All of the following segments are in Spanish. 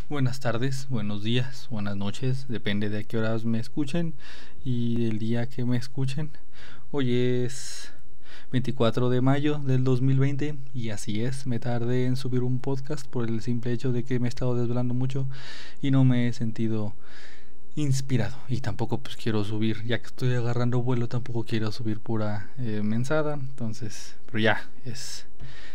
Buenas tardes, buenos días, buenas noches, depende de a qué horas me escuchen y del día que me escuchen. Hoy es 24 de mayo del 2020 y así es, me tardé en subir un podcast por el simple hecho de que me he estado desvelando mucho y no me he sentido inspirado. Y tampoco pues quiero subir, ya que estoy agarrando vuelo, tampoco quiero subir pura mensada. Entonces, pero ya es...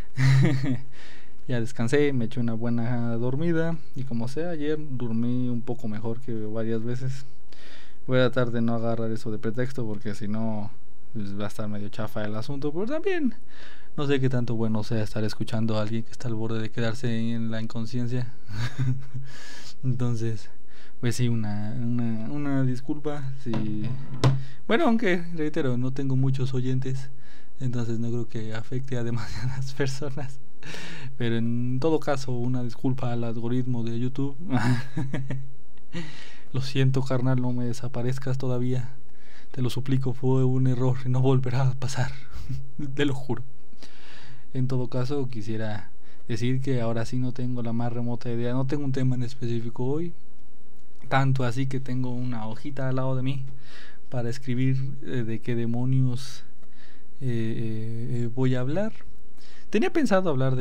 Ya descansé, me eché una buena dormida y como sea, ayer dormí un poco mejor que varias veces. Voy a tratar de no agarrar eso de pretexto porque si no pues va a estar medio chafa el asunto, pero también no sé qué tanto bueno sea estar escuchando a alguien que está al borde de quedarse en la inconsciencia. Entonces, pues sí, una disculpa. Sí. Bueno, aunque reitero, no tengo muchos oyentes, entonces no creo que afecte a demasiadas personas. Pero en todo caso, una disculpa al algoritmo de YouTube. Lo siento, carnal, no me desaparezcas todavía. Te lo suplico, fue un error y no volverá a pasar. Te lo juro. En todo caso, quisiera decir que ahora sí no tengo la más remota idea. No tengo un tema en específico hoy. Tanto así que tengo una hojita al lado de mí para escribir de qué demonios voy a hablar. Tenía pensado hablar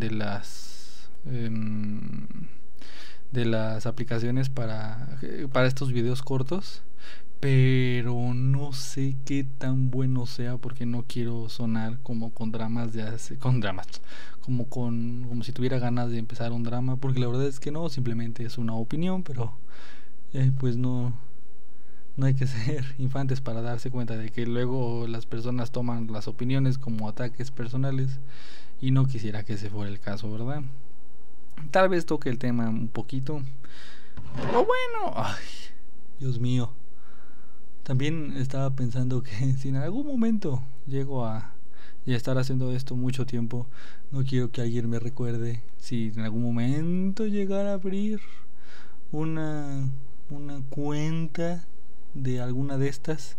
de las aplicaciones para estos videos cortos, pero no sé qué tan bueno sea porque no quiero sonar como con dramas con dramas, como si tuviera ganas de empezar un drama, porque la verdad es que no, simplemente es una opinión, pero pues no hay que ser infantes para darse cuenta de que luego las personas toman las opiniones como ataques personales y no quisiera que ese fuera el caso, ¿verdad? Tal vez toque el tema un poquito. O bueno, ay, Dios mío. También estaba pensando que si en algún momento llego a ya estar haciendo esto mucho tiempo, no quiero que alguien me recuerde si en algún momento llegara a abrir una cuenta de alguna de estas.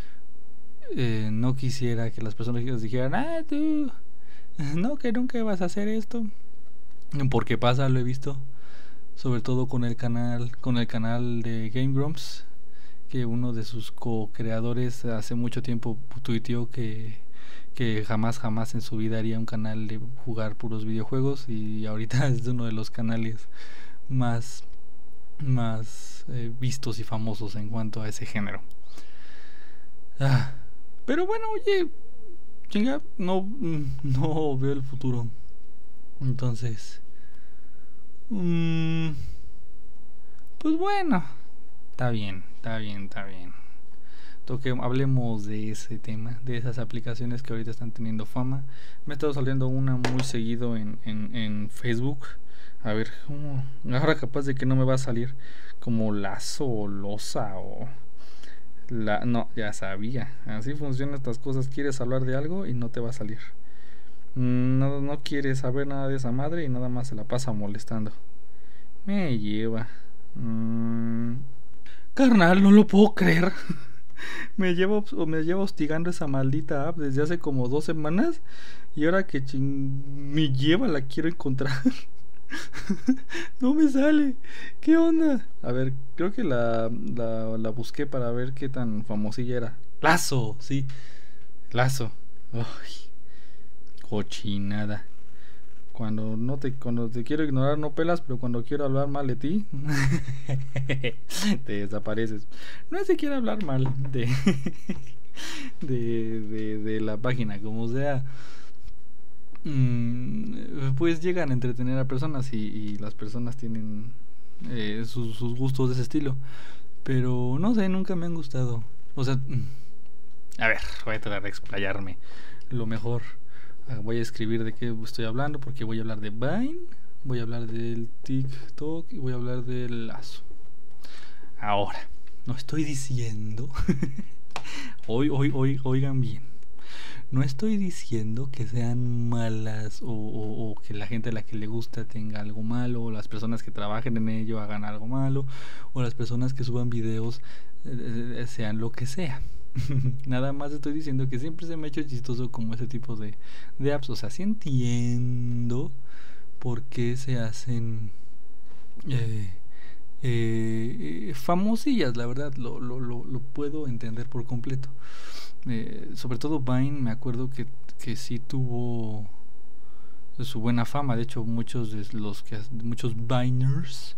No quisiera que las personas dijeran, tú, no, que nunca vas a hacer esto. Porque pasa, lo he visto, sobre todo con el canal de Game Grumps, que uno de sus co-creadores hace mucho tiempo tuiteó que jamás en su vida haría un canal de jugar puros videojuegos y ahorita es uno de los canales más vistos y famosos en cuanto a ese género. Pero bueno, oye, chinga, no veo el futuro. Entonces, pues bueno, está bien. Hablemos de ese tema, de esas aplicaciones que ahorita están teniendo fama. Me ha estado saliendo una muy seguido en Facebook. A ver, ahora capaz de que no me va a salir como Lazo o Loza o... No, ya sabía. Así funcionan estas cosas. Quieres hablar de algo y no te va a salir. No quiere saber nada de esa madre y nada más se la pasa molestando. Me lleva. Carnal, no lo puedo creer. me lleva hostigando esa maldita app desde hace como 2 semanas. Y ahora que me lleva la quiero encontrar. No me sale. ¿Qué onda? A ver, creo que la busqué para ver qué tan famosilla era. Lazo, sí. Lazo. Ay, cochinada. Cuando te quiero ignorar no pelas, pero cuando quiero hablar mal de ti, te desapareces. No es que quiera hablar mal de la página, como sea. Pues llegan a entretener a personas y las personas tienen sus gustos de ese estilo. Pero no sé, nunca me han gustado. O sea, a ver, voy a tratar de explayarme lo mejor. Voy a escribir de qué estoy hablando porque voy a hablar de Vine, voy a hablar del TikTok y voy a hablar del Lazo. Ahora, no estoy diciendo oigan bien. No estoy diciendo que sean malas o que la gente a la que le gusta tenga algo malo, o las personas que trabajen en ello hagan algo malo, o las personas que suban videos sean lo que sea. Nada más estoy diciendo que siempre se me ha hecho chistoso como ese tipo de apps. O sea, sí entiendo por qué se hacen eh, famosillas, la verdad, lo puedo entender por completo. Sobre todo Vine, me acuerdo que sí tuvo su buena fama. De hecho, muchos Viners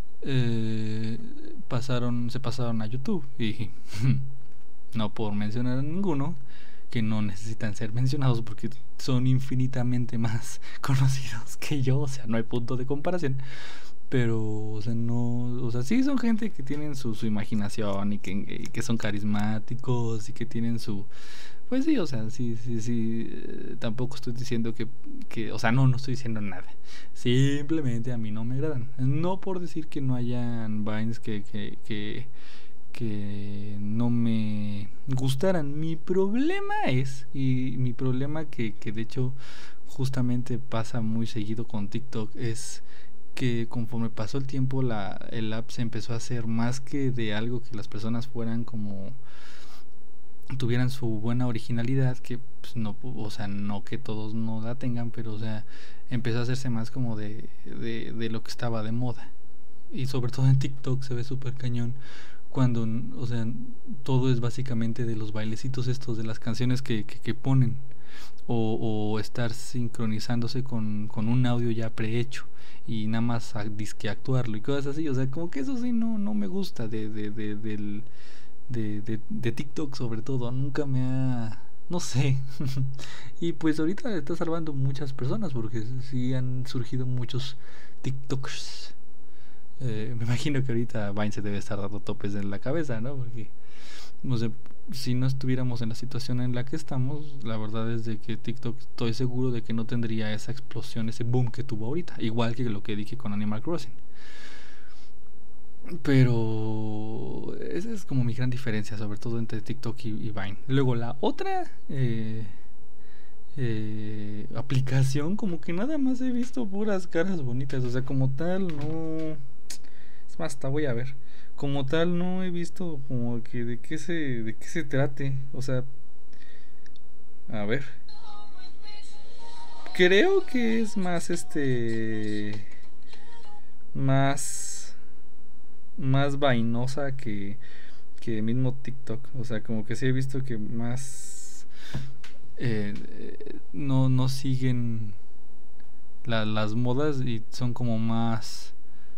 se pasaron a YouTube. Y no por mencionar a ninguno, que no necesitan ser mencionados porque son infinitamente más conocidos que yo, o sea, no hay punto de comparación. Pero, o sea, no, o sea, sí son gente que tienen su imaginación y que son carismáticos y que tienen pues sí, o sea, sí, tampoco estoy diciendo o sea, no estoy diciendo nada. Simplemente a mí no me agradan. No por decir que no hayan Vines que no me gustaran. Mi problema que de hecho justamente pasa muy seguido con TikTok, es que conforme pasó el tiempo el app se empezó a hacer más que de algo que las personas fueran como tuvieran su buena originalidad, que pues, no, o sea, no que todos no la tengan, pero o sea, empezó a hacerse más como de lo que estaba de moda. Y sobre todo en TikTok se ve súper cañón cuando, o sea, todo es básicamente de los bailecitos estos, de las canciones que ponen, o estar sincronizándose con un audio ya prehecho y nada más disque actuarlo y cosas así. O sea, como que eso sí no me gusta de TikTok, sobre todo. Nunca me ha, no sé. Y pues ahorita está salvando muchas personas porque sí han surgido muchos TikTokers. Me imagino que ahorita Vine se debe estar dando topes en la cabeza, ¿no? Porque, no sé, si no estuviéramos en la situación en la que estamos, la verdad es de que TikTok, estoy seguro de que no tendría esa explosión, ese boom que tuvo ahorita, igual que lo que dije con Animal Crossing. Pero esa es como mi gran diferencia, sobre todo entre TikTok y Vine. Luego la otra aplicación, como que nada más he visto puras caras bonitas, o sea, como tal, no. Es más, hasta voy a ver. Como tal, no he visto como que de qué se trate. O sea, a ver. Creo que es más más vainosa que mismo TikTok. O sea, como que sí he visto que más no siguen las modas y son como más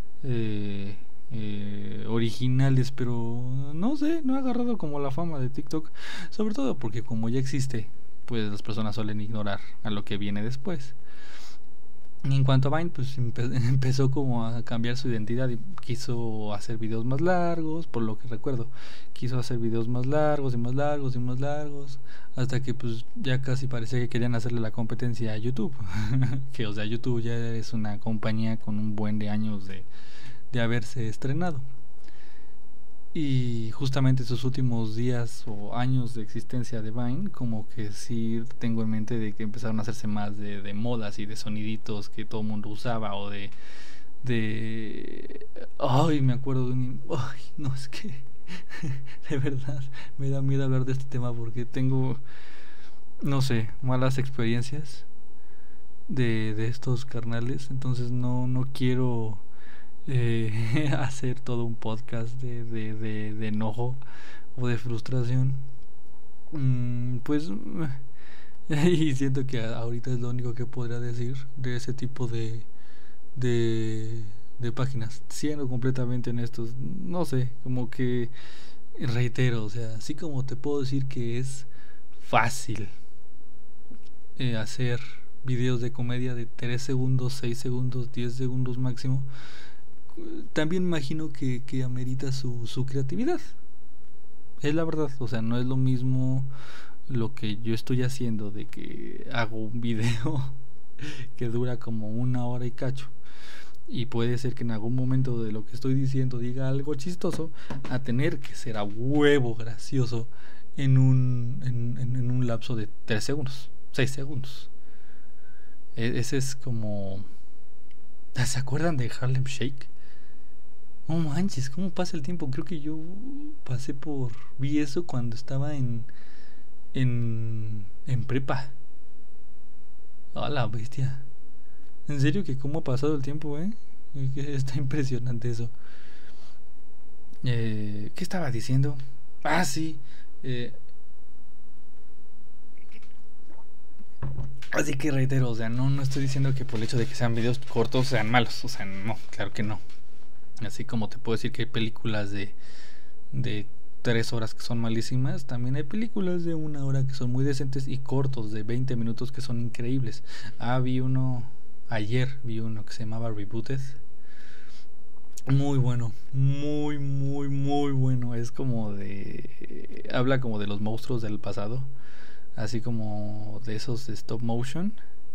originales, pero no sé, no ha agarrado como la fama de TikTok, sobre todo porque como ya existe, pues las personas suelen ignorar a lo que viene después. Y en cuanto a Vine, pues empezó como a cambiar su identidad y quiso hacer videos más largos, por lo que recuerdo. Quiso hacer videos más largos y más largos y más largos, hasta que pues ya casi parecía que querían hacerle la competencia a YouTube. Que o sea, YouTube ya es una compañía con un buen de años de haberse estrenado. Y justamente esos últimos días o años de existencia de Vine, como que sí tengo en mente de que empezaron a hacerse más de modas y de soniditos que todo el mundo usaba, o ay, me acuerdo de ay, no, es que de verdad me da miedo hablar de este tema porque tengo, no sé, malas experiencias de estos carnales. Entonces no quiero hacer todo un podcast de enojo o de frustración. Pues y siento que ahorita es lo único que podría decir de ese tipo de, de páginas, siendo completamente honestos. No sé, como que reitero, o sea, así como te puedo decir que es fácil hacer videos de comedia de 3 segundos, 6 segundos, 10 segundos máximo, también imagino que amerita su creatividad. Es la verdad, o sea, no es lo mismo lo que yo estoy haciendo, de que hago un video que dura como 1 hora y cacho, y puede ser que en algún momento de lo que estoy diciendo diga algo chistoso, a tener que ser a huevo gracioso en un lapso de 3 segundos, 6 segundos. Ese es como... ¿Se acuerdan de Harlem Shake? No manches, ¿cómo pasa el tiempo? Creo que yo vi eso cuando estaba en prepa. A la bestia. En serio que cómo ha pasado el tiempo, ¿eh? Está impresionante eso. ¿Qué estaba diciendo? Ah, sí. eh, Así que reitero, o sea, no estoy diciendo que por el hecho de que sean videos cortos sean malos, o sea, no, claro que no. Así como te puedo decir que hay películas de 3 horas que son malísimas, también hay películas de 1 hora que son muy decentes y cortos de 20 minutos que son increíbles. Ayer vi uno que se llamaba Rebooted. Muy bueno, muy bueno. Es como habla como de los monstruos del pasado, así como de esos de stop motion,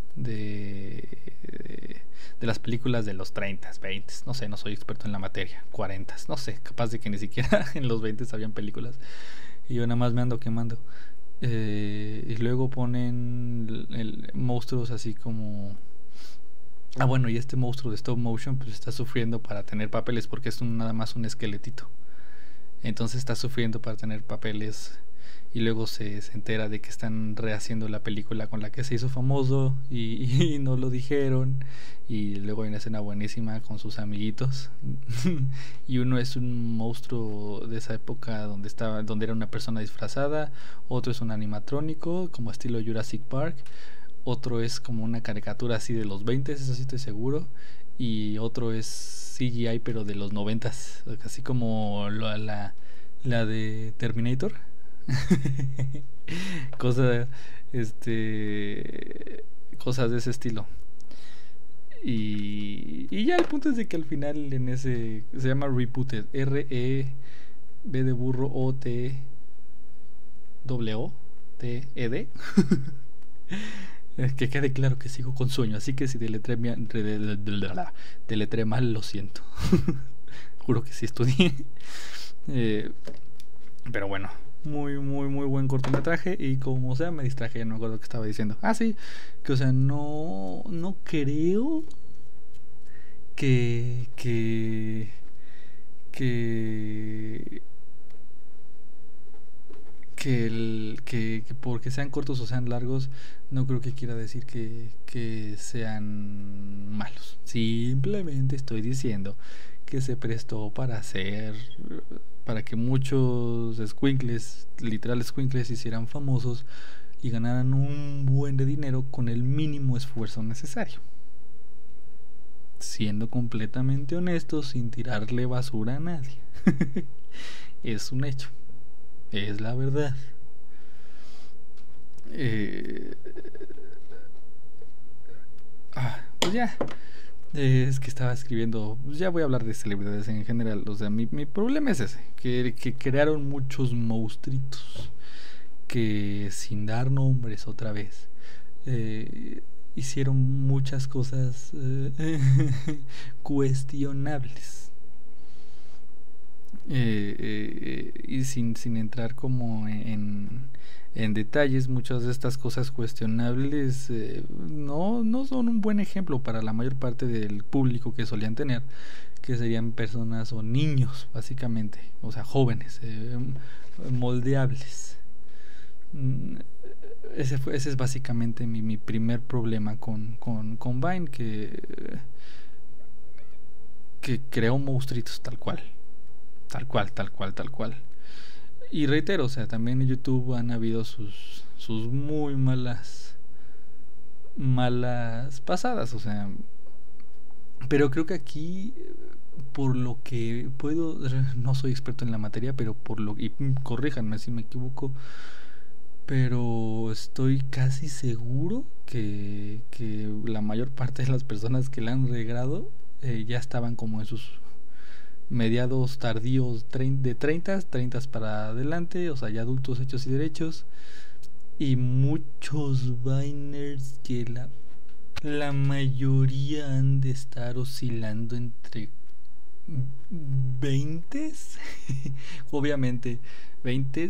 de las películas de los 30, 20, no sé, no soy experto en la materia, 40, no sé, capaz de que ni siquiera en los 20 habían películas y yo nada más me ando quemando. Y luego ponen monstruos así como... Ah, bueno, y este monstruo de stop motion pues está sufriendo para tener papeles porque es nada más un esqueletito. Entonces está sufriendo para tener papeles y luego se entera de que están rehaciendo la película con la que se hizo famoso y no lo dijeron. Y luego hay una escena buenísima con sus amiguitos y uno es un monstruo de esa época donde era una persona disfrazada, otro es un animatrónico como estilo Jurassic Park, otro es como una caricatura así de los 20, eso sí estoy seguro, y otro es CGI pero de los 90, así como la de Terminator. Cosa, cosas de ese estilo. Y ya el punto es de que al final en ese se llama Rebooted, R-E-B de burro O-T-W-T-E-D. Que quede claro que sigo con sueño, así que si deletré mal, lo siento. Juro que sí estudié. Eh, pero bueno, muy buen cortometraje. Y como sea, me distraje, ya no me acuerdo qué estaba diciendo. Ah, sí, que o sea, no creo que. Que. Que porque sean cortos o sean largos, no creo que quiera decir que sean malos. Simplemente estoy diciendo que se prestó para que muchos squinkles, literal squinkles, se hicieran famosos y ganaran un buen de dinero con el mínimo esfuerzo necesario. Siendo completamente honesto, sin tirarle basura a nadie. Es un hecho. Es la verdad. Pues ya. Es que estaba escribiendo. Pues ya voy a hablar de celebridades en general. O sea, mi problema es ese: que crearon muchos monstruitos que, sin dar nombres otra vez, hicieron muchas cosas cuestionables. Y sin entrar como en detalles, muchas de estas cosas cuestionables no son un buen ejemplo para la mayor parte del público que solían tener, que serían personas o niños básicamente, o sea, jóvenes, moldeables. Mm, ese es básicamente mi primer problema con Vine, que creó monstruitos tal cual. Y reitero, o sea, también en YouTube han habido sus muy malas pasadas, o sea, pero creo que aquí, por lo que puedo, no soy experto en la materia, pero y corríjanme si me equivoco, pero estoy casi seguro que la mayor parte de las personas que la han regrado ya estaban como en sus mediados tardíos de 30 para adelante, o sea, ya adultos hechos y derechos, y muchos Viners que la mayoría han de estar oscilando entre 20, obviamente 20,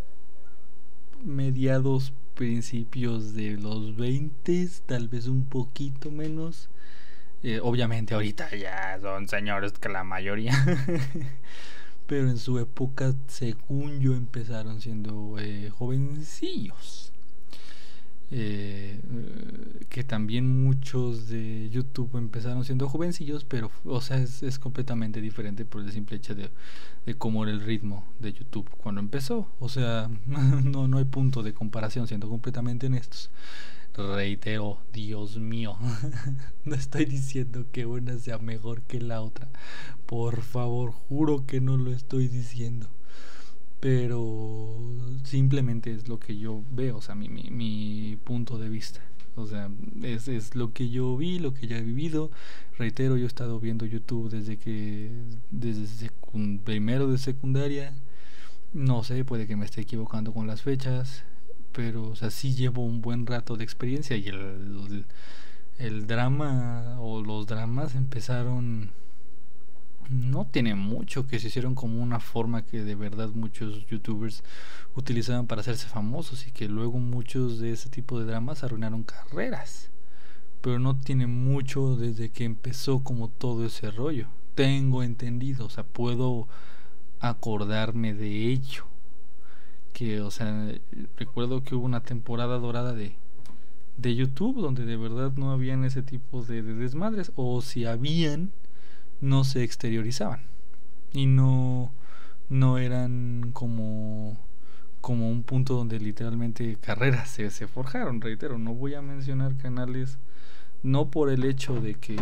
mediados, principios de los 20, tal vez un poquito menos. Obviamente ahorita ya son señores que la mayoría pero en su época, según yo, empezaron siendo jovencillos. que también muchos de YouTube empezaron siendo jovencillos, pero o sea es completamente diferente por el simple hecho de cómo era el ritmo de YouTube cuando empezó. O sea, no hay punto de comparación, siendo completamente honestos. Reitero, Dios mío, no estoy diciendo que una sea mejor que la otra, por favor, juro que no lo estoy diciendo, pero simplemente es lo que yo veo, o sea, mi punto de vista. O sea, es lo que yo vi, lo que ya he vivido. Reitero, yo he estado viendo YouTube desde primero de secundaria. No sé, puede que me esté equivocando con las fechas, pero o sea, sí llevo un buen rato de experiencia y el drama o los dramas empezaron, no tiene mucho, que se hicieron como una forma que de verdad muchos youtubers utilizaban para hacerse famosos y que luego muchos de ese tipo de dramas arruinaron carreras. Pero no tiene mucho desde que empezó como todo ese rollo. Tengo entendido, o sea, puedo acordarme de ello. Que, o sea, recuerdo que hubo una temporada dorada de YouTube donde de verdad no habían ese tipo de desmadres, o si habían, no se exteriorizaban y no eran como un punto donde literalmente carreras se forjaron. Reitero, no voy a mencionar canales, no por el hecho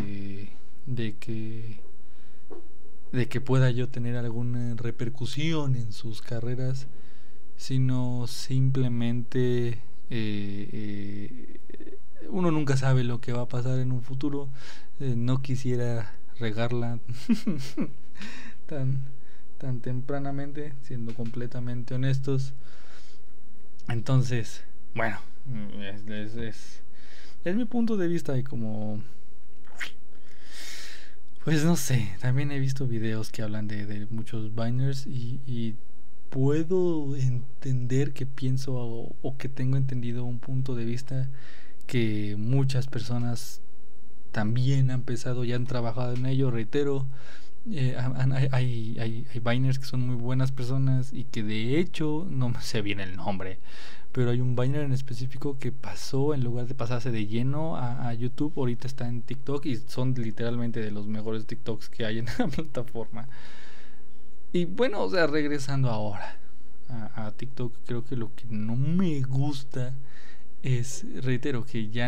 de que pueda yo tener alguna repercusión en sus carreras, sino simplemente uno nunca sabe lo que va a pasar en un futuro. No quisiera regarla tan tan tempranamente, siendo completamente honestos. Entonces, bueno, es mi punto de vista. Y como, pues no sé, también he visto videos que hablan de muchos Viners y puedo entender que pienso o que tengo entendido un punto de vista que muchas personas también han empezado y han trabajado en ello. Reitero, hay Viners que son muy buenas personas y que de hecho, no me sé bien el nombre, pero hay un Viner en específico que pasó, en lugar de pasarse de lleno a YouTube, ahorita está en TikTok y son literalmente de los mejores TikToks que hay en la plataforma. Y bueno, o sea, regresando ahora a TikTok, creo que lo que no me gusta es, reitero, que ya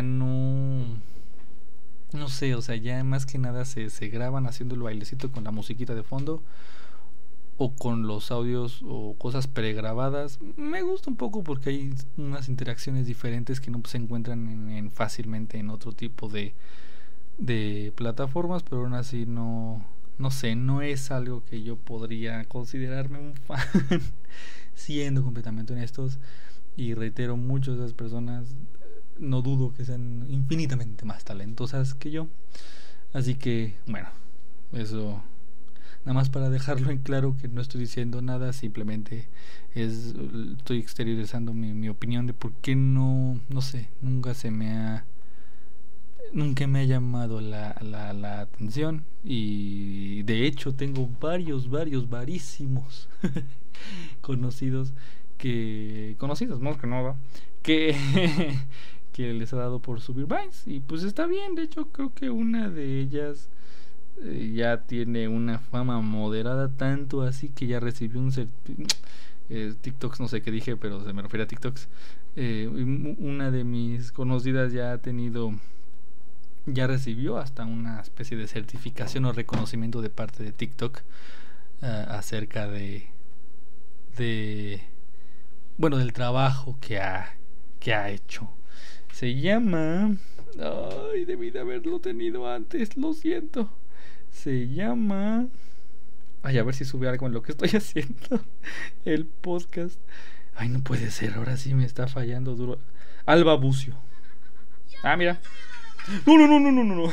no sé, o sea, ya más que nada se graban haciendo el bailecito con la musiquita de fondo o con los audios o cosas pregrabadas. Me gusta un poco porque hay unas interacciones diferentes que no se encuentran fácilmente en otro tipo de plataformas, pero aún así no sé, no es algo que yo podría considerarme un fan, siendo completamente honestos. Y reitero, muchas de esas personas no dudo que sean infinitamente más talentosas que yo. Así que, bueno, eso nada más para dejarlo en claro, que no estoy diciendo nada, simplemente estoy exteriorizando mi opinión de por qué no sé, nunca me ha llamado la atención. Y de hecho tengo varísimos conocidos más que nada, que que les ha dado por subir Vines, y pues está bien. De hecho, creo que una de ellas ya tiene una fama moderada, tanto así que ya recibió un TikToks, no sé qué dije, pero se me refiere a TikToks. Una de mis conocidas ya recibió hasta una especie de certificación o reconocimiento de parte de TikTok acerca bueno, del trabajo que ha hecho. Se llama, ay, debí de haberlo tenido antes, lo siento. Se llama, ay, a ver si sube algo en lo que estoy haciendo el podcast. Ay, no puede ser, ahora sí me está fallando duro. Alba Bucio. Ah, mira. No.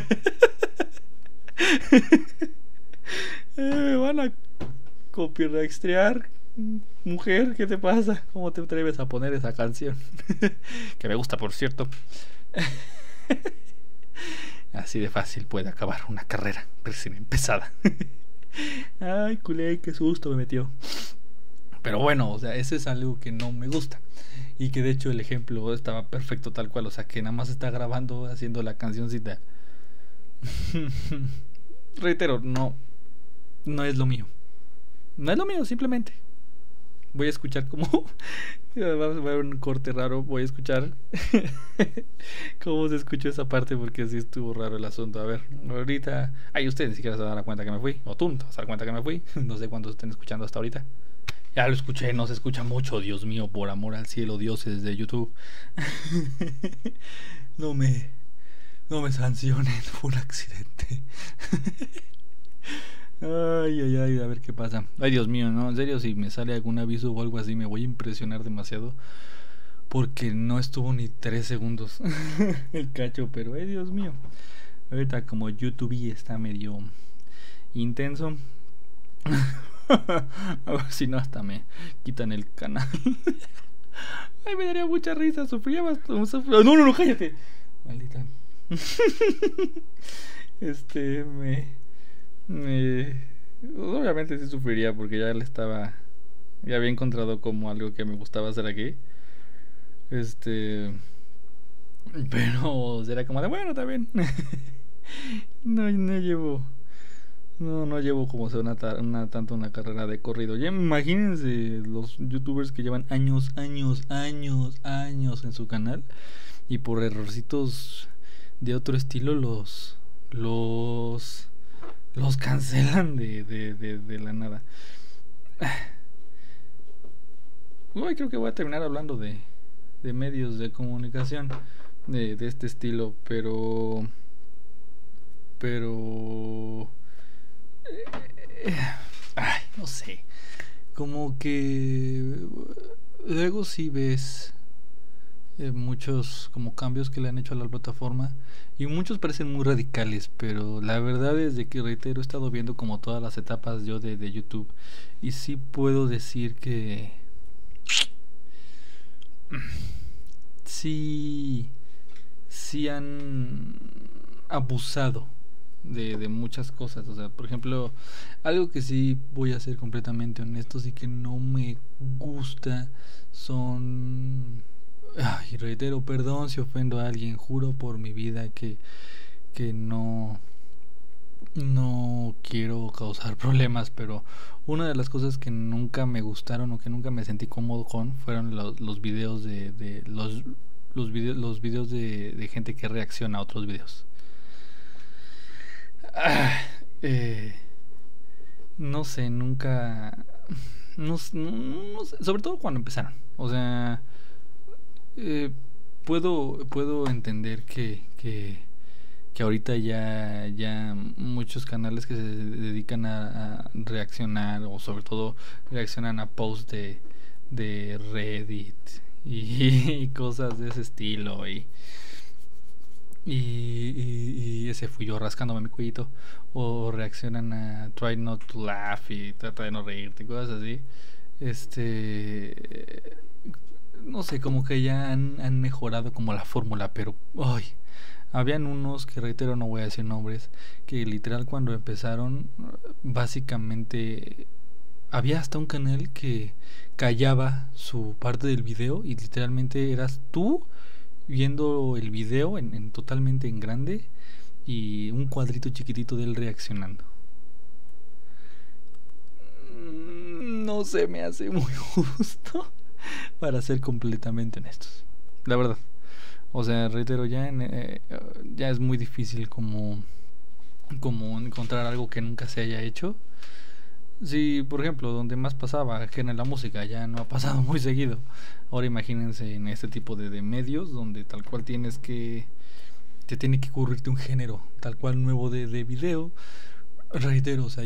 Me van a copyrightear. Mujer, ¿qué te pasa? ¿Cómo te atreves a poner esa canción? Que me gusta, por cierto. Así de fácil puede acabar una carrera recién empezada. Ay, culé, qué susto me metió. Pero bueno, o sea, ese es algo que no me gusta. Y que de hecho el ejemplo estaba perfecto tal cual, o sea, que nada más está grabando haciendo la cancioncita. Reitero, no es lo mío. No es lo mío, simplemente. Voy a escuchar como va a haber un corte raro. Voy a escuchar cómo se escuchó esa parte porque sí estuvo raro el asunto. A ver, ahorita. Ay, ustedes ni siquiera se van a dar cuenta que me fui. O tú no te vas a dar cuenta que me fui. No sé cuántos estén escuchando hasta ahorita. Ya lo escuché, no se escucha mucho. Dios mío, por amor al cielo, dioses de YouTube. No me. No me sancionen, fue un accidente. Ay, ay, ay, a ver qué pasa. Ay, Dios mío, no, en serio, si me sale algún aviso o algo así, me voy a impresionar demasiado. Porque no estuvo ni 3 segundos el cacho, pero ay, Dios mío. Ahorita como YouTube está medio intenso. A ver si no, hasta me quitan el canal. Ay, me daría mucha risa, sufría bastante. No, cállate. Maldita. Me obviamente sí sufriría porque ya había encontrado como algo que me gustaba hacer aquí. Pero será como de bueno, también. No llevo. No llevo como sea tanto una carrera de corrido. Ya imagínense los youtubers que llevan años en su canal y por errorcitos de otro estilo los cancelan de la nada. Hoy creo que voy a terminar hablando de medios de comunicación de este estilo, pero ay, no sé, como que luego sí ves muchos como cambios que le han hecho a la plataforma y muchos parecen muy radicales, pero la verdad es de que reitero, he estado viendo como todas las etapas yo de YouTube y sí puedo decir que sí han abusado de muchas cosas. O sea, por ejemplo, algo que sí voy a ser completamente honestos y que no me gusta son... Ay, reitero, perdón si ofendo a alguien, juro por mi vida que no quiero causar problemas, pero una de las cosas que nunca me gustaron o que nunca me sentí cómodo con fueron los videos los videos de gente que reacciona a otros videos. No sé, nunca no sé, sobre todo cuando empezaron. O sea, puedo entender que ahorita ya muchos canales que se dedican a reaccionar o sobre todo reaccionan a posts de Reddit y cosas de ese estilo y ese fui yo rascándome mi cuellito o reaccionan a try not to laugh y trata de no reírte, cosas así. No sé, como que ya han mejorado como la fórmula, pero ay, habían unos que reitero, no voy a decir nombres, que literal cuando empezaron básicamente había hasta un canal que callaba su parte del video y literalmente eras tú viendo el video totalmente en grande y un cuadrito chiquitito de él reaccionando. No se me hace muy justo para ser completamente honestos, la verdad. O sea, reitero, ya es muy difícil como encontrar algo que nunca se haya hecho. Si, por ejemplo, donde más pasaba, que en la música, ya no ha pasado muy seguido. Ahora imagínense en este tipo de medios donde tal cual te tiene que ocurrirte un género tal cual nuevo de video. Reitero, o sea,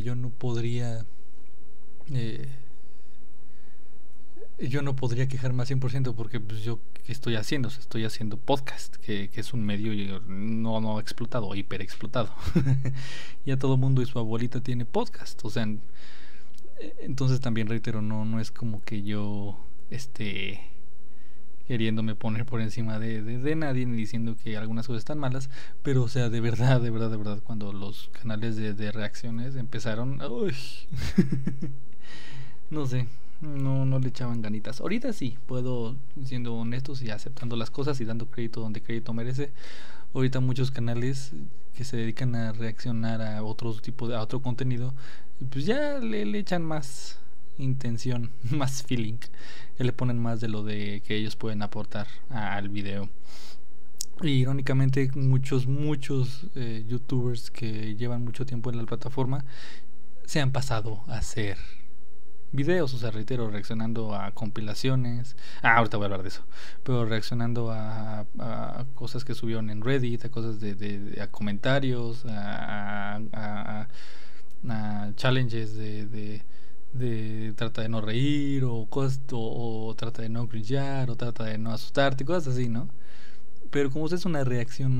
yo no podría quejarme al 100% porque pues, yo ¿qué estoy haciendo? O sea, estoy haciendo podcast, que es un medio no explotado, hiper explotado. Ya todo mundo y su abuelita tiene podcast. O sea, entonces también reitero, no es como que yo esté queriéndome poner por encima de nadie ni diciendo que algunas cosas están malas, pero o sea, de verdad, cuando los canales de reacciones empezaron, uy, no sé, no le echaban ganitas. Ahorita sí, puedo, siendo honestos y aceptando las cosas y dando crédito donde crédito merece. Ahorita muchos canales que se dedican a reaccionar a otros tipos a otro contenido, pues ya le echan más intención, más feeling, que le ponen más de lo de que ellos pueden aportar al video. Y irónicamente muchos youtubers que llevan mucho tiempo en la plataforma se han pasado a hacer videos, o sea, reitero, reaccionando a compilaciones. Ahorita voy a hablar de eso. Pero reaccionando a cosas que subieron en Reddit, a cosas a comentarios, a challenges de trata de no reír, o cosas, o trata de no cringear, o trata de no asustarte, cosas así, ¿no? Pero como es una reacción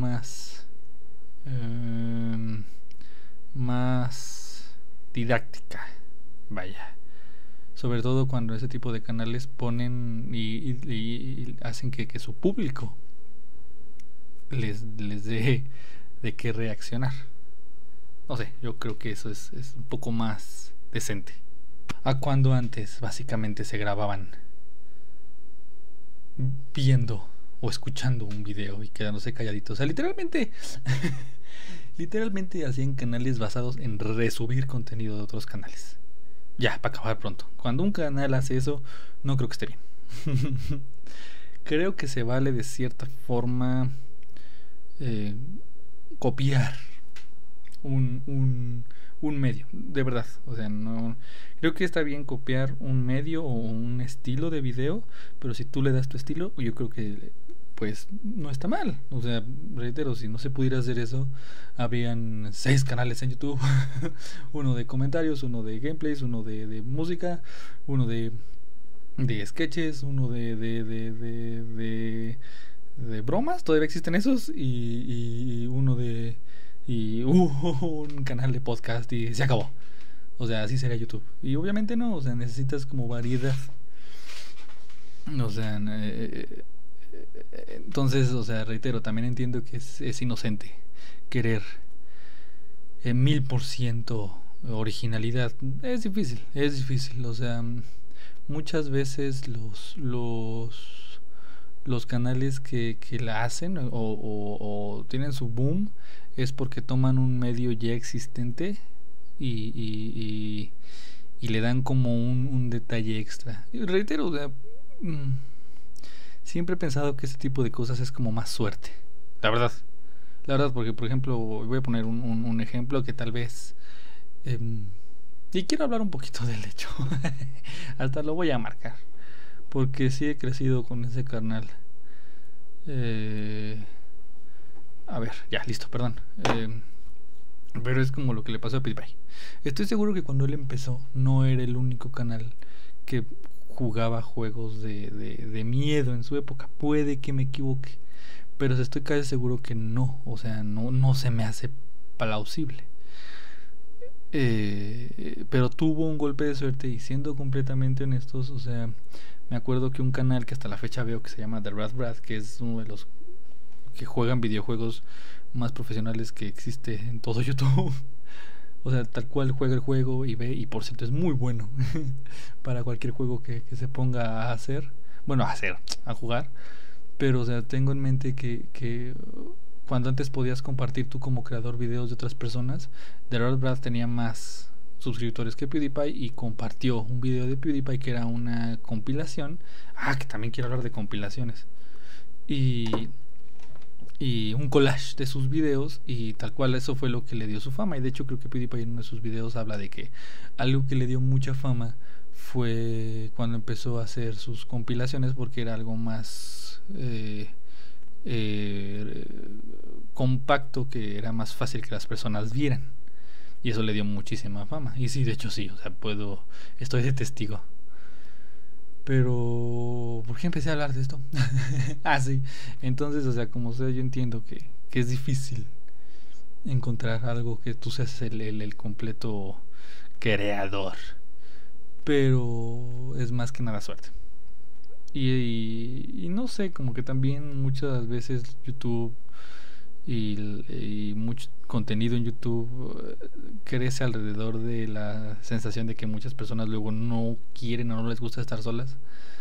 más didáctica, vaya. Sobre todo cuando ese tipo de canales ponen y hacen que su público les dé de qué reaccionar. No sé, yo creo que eso es un poco más decente a cuando antes básicamente se grababan viendo o escuchando un video y quedándose calladitos. O sea, literalmente literalmente hacían canales basados en resubir contenido de otros canales. Ya, para acabar pronto. Cuando un canal hace eso, no creo que esté bien. Creo que se vale de cierta forma copiar un medio, de verdad. O sea, no creo que está bien copiar un medio o un estilo de video, pero si tú le das tu estilo, yo creo que pues no está mal. O sea, reitero, si no se pudiera hacer eso, habrían 6 canales en YouTube. Uno de comentarios, uno de gameplays, uno de música, uno de sketches, uno de bromas, todavía existen esos, y uno y un canal de podcast, y se acabó. O sea, así sería YouTube. Y obviamente no, o sea, necesitas como variedad. O sea, entonces, o sea, reitero, también entiendo que es inocente querer 1000% originalidad. Es difícil, o sea, muchas veces los canales que la hacen o tienen su boom es porque toman un medio ya existente y le dan como un detalle extra. Y reitero, o sea, siempre he pensado que este tipo de cosas es como más suerte, la verdad, porque por ejemplo voy a poner un ejemplo que tal vez y quiero hablar un poquito del hecho. Hasta lo voy a marcar porque sí he crecido con ese canal. A ver, ya, listo, perdón. Pero es como lo que le pasó a PewDiePie. Estoy seguro que cuando él empezó no era el único canal que jugaba juegos de miedo en su época. Puede que me equivoque, pero estoy casi seguro que no. O sea, no se me hace plausible. Pero tuvo un golpe de suerte, y siendo completamente honestos, o sea, me acuerdo que un canal que hasta la fecha veo, que se llama The Rat Brad, que es uno de los que juegan videojuegos más profesionales que existe en todo YouTube. O sea, tal cual juega el juego y ve, y por cierto es muy bueno para cualquier juego que se ponga a hacer, bueno, a jugar. Pero, o sea, tengo en mente que cuando antes podías compartir tú como creador videos de otras personas, The Rat Brad tenía más suscriptores que PewDiePie y compartió un video de PewDiePie que era una compilación. Que también quiero hablar de compilaciones. Y un collage de sus videos, y tal cual eso fue lo que le dio su fama. Y de hecho creo que PewDiePie en uno de sus videos habla de que algo que le dio mucha fama fue cuando empezó a hacer sus compilaciones, porque era algo más compacto, que era más fácil que las personas vieran, y eso le dio muchísima fama. Y sí, de hecho sí, o sea, estoy de testigo. Pero ¿por qué empecé a hablar de esto? Sí. Entonces, o sea, como sea, yo entiendo que es difícil encontrar algo que tú seas el completo creador, pero es más que nada suerte. Y no sé, como que también muchas veces YouTube y mucho contenido en YouTube crece alrededor de la sensación de que muchas personas luego no quieren o no les gusta estar solas.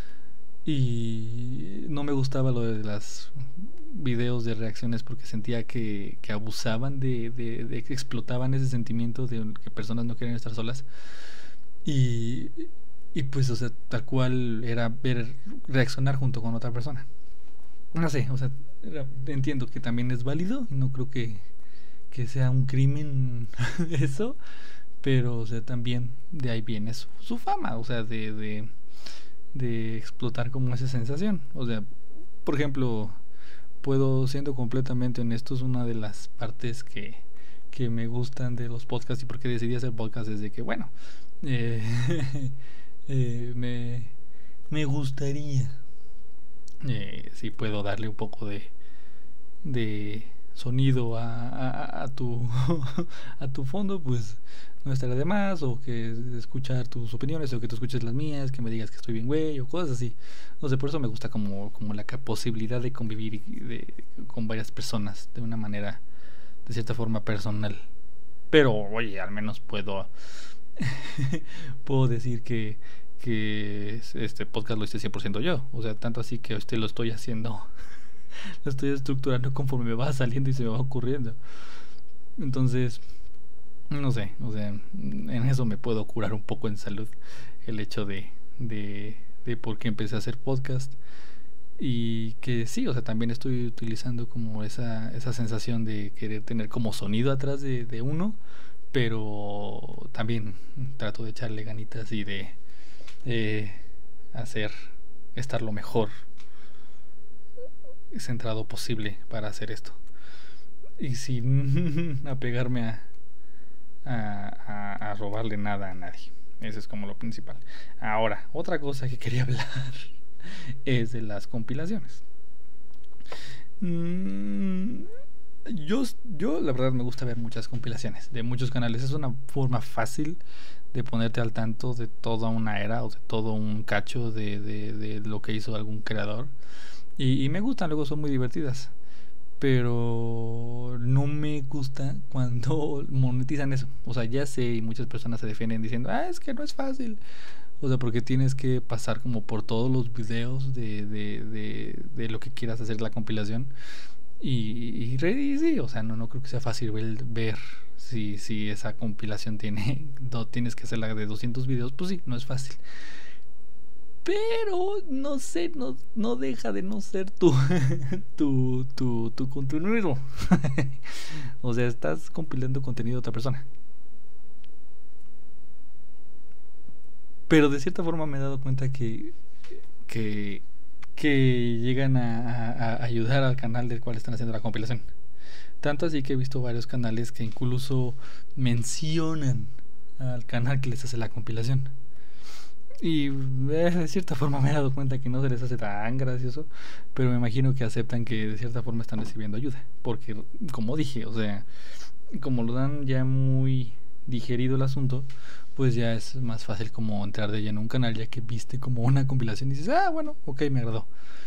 Y no me gustaba lo de las videos de reacciones porque sentía que abusaban de que explotaban ese sentimiento de que personas no quieren estar solas. Y, y pues, o sea, tal cual era ver reaccionar junto con otra persona. No sé, o sea, entiendo que también es válido y no creo que sea un crimen eso, pero, o sea, también de ahí viene su fama, o sea, de explotar como esa sensación. O sea, por ejemplo, siendo completamente honestos, una de las partes que me gustan de los podcasts y por qué decidí hacer podcast es de que, bueno, eh, eh, me, me gustaría, si puedo darle un poco de sonido a tu a tu fondo, pues no estará de más, o que escuchar tus opiniones, o que tú escuches las mías, que me digas que estoy bien güey, o cosas así. No sé, por eso me gusta como la posibilidad de convivir con varias personas de una manera, de cierta forma personal. Pero, oye, al menos puedo puedo decir que este podcast lo hice 100% yo. O sea, tanto así que lo estoy haciendo, lo estoy estructurando conforme me va saliendo y se me va ocurriendo. Entonces, no sé, o sea, en eso me puedo curar un poco en salud el hecho de por qué empecé a hacer podcast. Y que sí, o sea, también estoy utilizando como esa sensación de querer tener como sonido atrás de uno, pero también trato de echarle ganitas y de hacer estar lo mejor centrado posible para hacer esto. Y sin apegarme a robarle nada a nadie. Eso es como lo principal. Ahora, otra cosa que quería hablar es de las compilaciones. Yo la verdad me gusta ver muchas compilaciones de muchos canales. Es una forma fácil de ponerte al tanto de toda una era o de todo un cacho de lo que hizo algún creador. Y me gustan, luego son muy divertidas. Pero no me gusta cuando monetizan eso. O sea, ya sé, y muchas personas se defienden diciendo, es que no es fácil. O sea, porque tienes que pasar como por todos los videos de lo que quieras hacer la compilación. Y sí, o sea, no creo que sea fácil ver si esa compilación tienes que hacerla de 200 videos. Pues sí, no es fácil. Pero no sé, no deja de no ser tu contenido. O sea, estás compilando contenido de otra persona. Pero de cierta forma me he dado cuenta que, que llegan a ayudar al canal del cual están haciendo la compilación. Tanto así que he visto varios canales que incluso mencionan al canal que les hace la compilación. Y de cierta forma me he dado cuenta que no se les hace tan gracioso, pero me imagino que aceptan que de cierta forma están recibiendo ayuda. Porque, como dije, o sea, como lo dan ya muy digerido el asunto, pues ya es más fácil como entrar de lleno a un canal, ya que viste como una compilación y dices, bueno, ok, me agradó.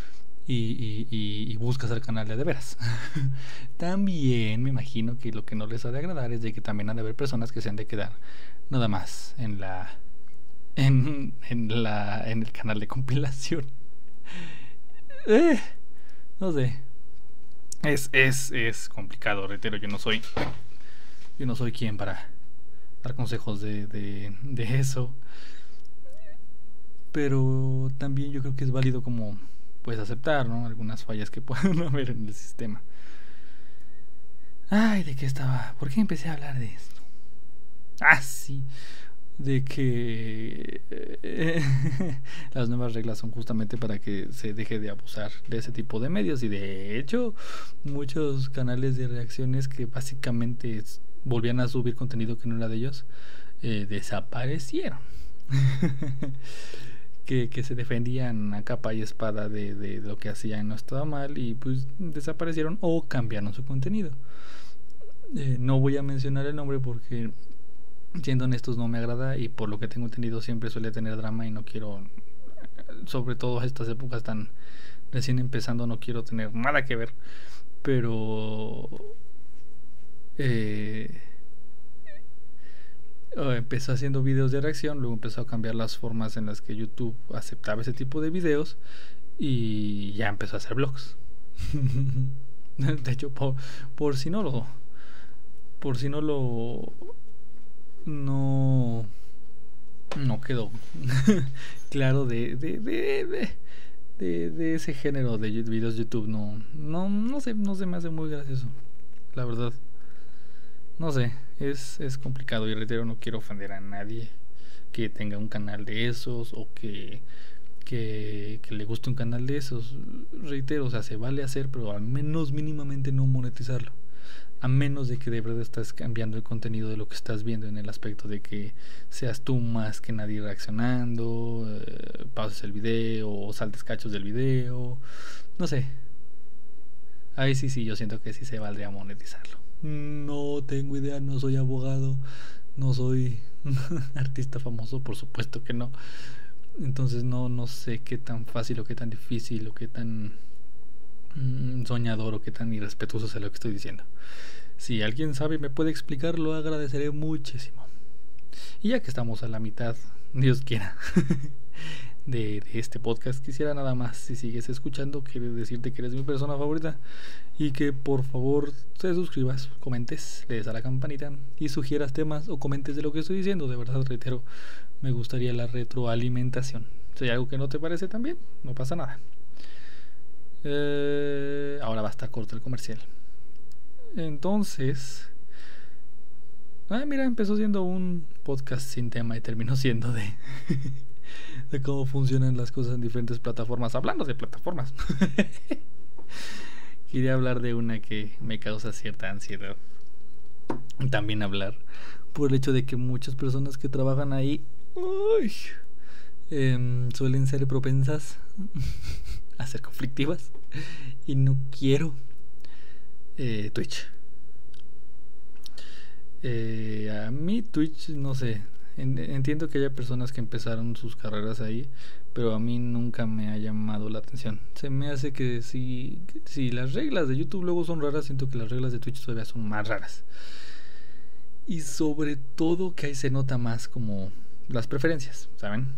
Y buscas el canal de veras. También me imagino que lo que no les ha de agradar es de que también han de haber personas que se han de quedar nada más en el canal de compilación. No sé. Es complicado, reitero, yo no soy quien para dar consejos de eso. Pero también yo creo que es válido como pues aceptar, ¿no? Algunas fallas que pueden haber en el sistema. Ay, ¿de qué estaba? ¿Por qué empecé a hablar de esto? Sí, de que las nuevas reglas son justamente para que se deje de abusar de ese tipo de medios. Y de hecho muchos canales de reacciones que básicamente volvían a subir contenido que no era de ellos, desaparecieron. que se defendían a capa y espada de lo que hacían no estaba mal, y pues desaparecieron o cambiaron su contenido. No voy a mencionar el nombre porque, siendo honestos, no me agrada, y por lo que tengo entendido siempre suele tener drama y no quiero, sobre todo a estas épocas tan recién empezando, no quiero tener nada que ver. Pero eh, empezó haciendo videos de reacción, luego empezó a cambiar las formas en las que YouTube aceptaba ese tipo de videos y ya empezó a hacer vlogs. De hecho, por si no lo por si no lo no no quedó claro de ese género de videos de YouTube. No sé, no se me hace muy gracioso, la verdad. No sé, es complicado y reitero, no quiero ofender a nadie que tenga un canal de esos o que le guste un canal de esos. Reitero, o sea, se vale hacer, pero al menos mínimamente no monetizarlo. A menos de que de verdad estás cambiando el contenido de lo que estás viendo, en el aspecto de que seas tú más que nadie reaccionando, pauses el video o saltes cachos del video. No sé. Ahí sí, yo siento que sí se valdría monetizarlo. No tengo idea, no soy abogado, no soy artista famoso, por supuesto que no. Entonces no sé qué tan fácil o qué tan difícil o qué tan soñador o qué tan irrespetuoso sea lo que estoy diciendo. Si alguien sabe y me puede explicar, lo agradeceré muchísimo. Y ya que estamos a la mitad, Dios quiera, de este podcast, quisiera nada más, si sigues escuchando, quiero decirte que eres mi persona favorita y que por favor te suscribas, comentes, le des a la campanita y sugieras temas o comentes de lo que estoy diciendo. De verdad, reitero, me gustaría la retroalimentación. Si hay algo que no te parece también, no pasa nada. Ahora va a estar corto el comercial. Entonces, mira, empezó siendo un podcast sin tema y terminó siendo de de cómo funcionan las cosas en diferentes plataformas. Hablando de plataformas, quería hablar de una que me causa cierta ansiedad. También hablar por el hecho de que muchas personas que trabajan ahí suelen ser propensas a ser conflictivas y no quiero. Twitch. A mí Twitch, no sé, entiendo que haya personas que empezaron sus carreras ahí, pero a mí nunca me ha llamado la atención. Se me hace que si las reglas de YouTube luego son raras, siento que las reglas de Twitch todavía son más raras. Y sobre todo que ahí se nota más como las preferencias, ¿saben?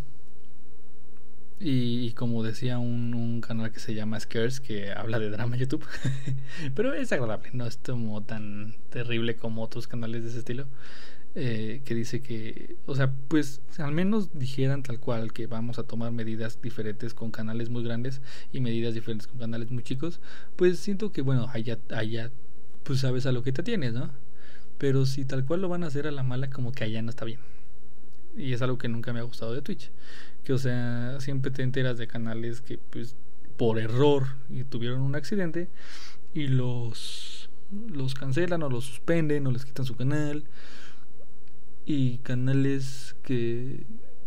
Y como decía un canal que se llama Scares, que habla de drama en YouTube, pero es agradable, no es como tan terrible como otros canales de ese estilo, que dice que, o sea, pues al menos dijeran tal cual que vamos a tomar medidas diferentes con canales muy grandes y medidas diferentes con canales muy chicos. Pues siento que, bueno, allá pues sabes a lo que te tienes, ¿no? Pero si tal cual lo van a hacer a la mala, como que allá no está bien. Y es algo que nunca me ha gustado de Twitch, que o sea, siempre te enteras de canales que pues por error y tuvieron un accidente y los cancelan o los suspenden o les quitan su canal, y canales que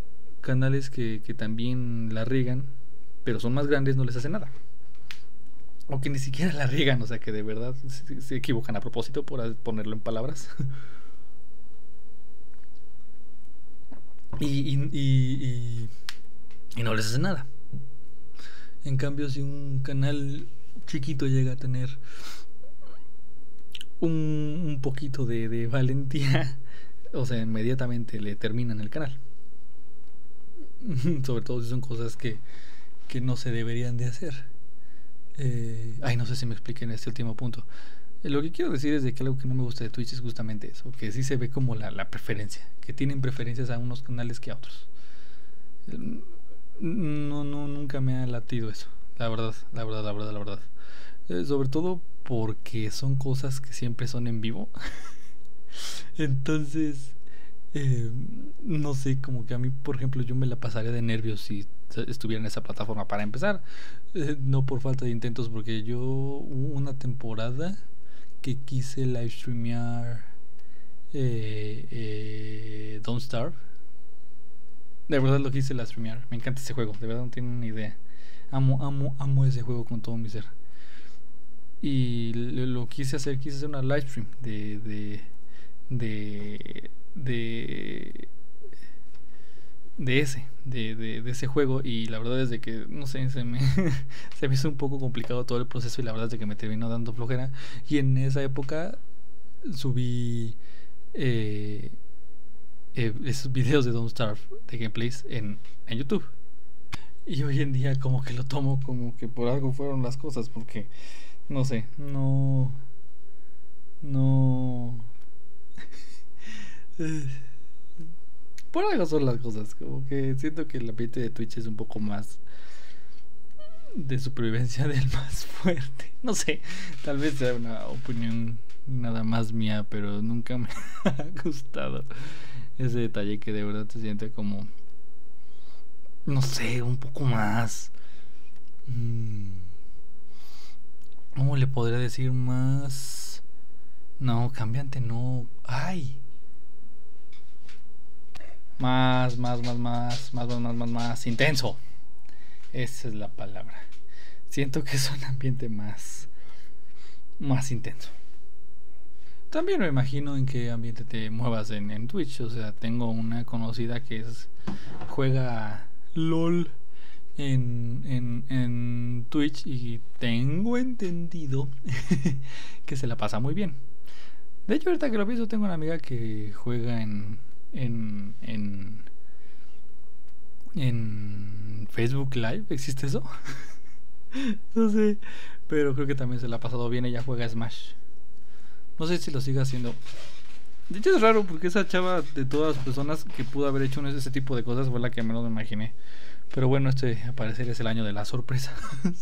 también la riegan pero son más grandes no les hacen nada, o que ni siquiera la riegan, o sea que de verdad se equivocan a propósito, por ponerlo en palabras. Y no les hace nada. En cambio, si un canal chiquito llega a tener un poquito de valentía, o sea, inmediatamente le terminan el canal. Sobre todo si son cosas que no se deberían de hacer. No sé si me expliqué en este último punto. Lo que quiero decir es de que algo que no me gusta de Twitch es justamente eso, que sí se ve como la preferencia, que tienen preferencias a unos canales que a otros. Nunca me ha latido eso, la verdad. Sobre todo porque son cosas que siempre son en vivo. Entonces, no sé, como que a mí, por ejemplo, yo me la pasaría de nervios si estuviera en esa plataforma para empezar. No por falta de intentos, porque yo hubo una temporada que quise live streamear Don't Starve. De verdad lo quise live streamear. Me encanta ese juego, de verdad no tienen ni idea. Amo ese juego con todo mi ser. Y lo quise hacer una live stream de de ese juego, y la verdad es de que, no sé, se me hizo un poco complicado todo el proceso, y la verdad es de que me terminó dando flojera, y en esa época subí esos videos de Don't Starve, de gameplays en YouTube. Y hoy en día como que lo tomo como que por algo fueron las cosas, porque no sé, no eh, por algo son las cosas, como que siento que el ambiente de Twitch es un poco más de supervivencia del más fuerte. No sé, tal vez sea una opinión nada más mía, pero nunca me ha gustado ese detalle, que de verdad se siente como, no sé, un poco más. ¿Cómo le podría decir? Más. No, cambiante no. Ay. Más intenso. Esa es la palabra. Siento que es un ambiente más intenso. También me imagino en qué ambiente te muevas en Twitch. O sea, tengo una conocida que juega LOL en Twitch, y tengo entendido que se la pasa muy bien. De hecho, ahorita que lo pienso, tengo una amiga que juega en Facebook Live. ¿Existe eso? No sé, pero creo que también se la ha pasado bien. Ella juega Smash. No sé si lo sigue haciendo. De hecho es raro, porque esa chava, de todas las personas que pudo haber hecho ese tipo de cosas, fue la que menos me imaginé. Pero bueno, al parecer es el año de las sorpresas.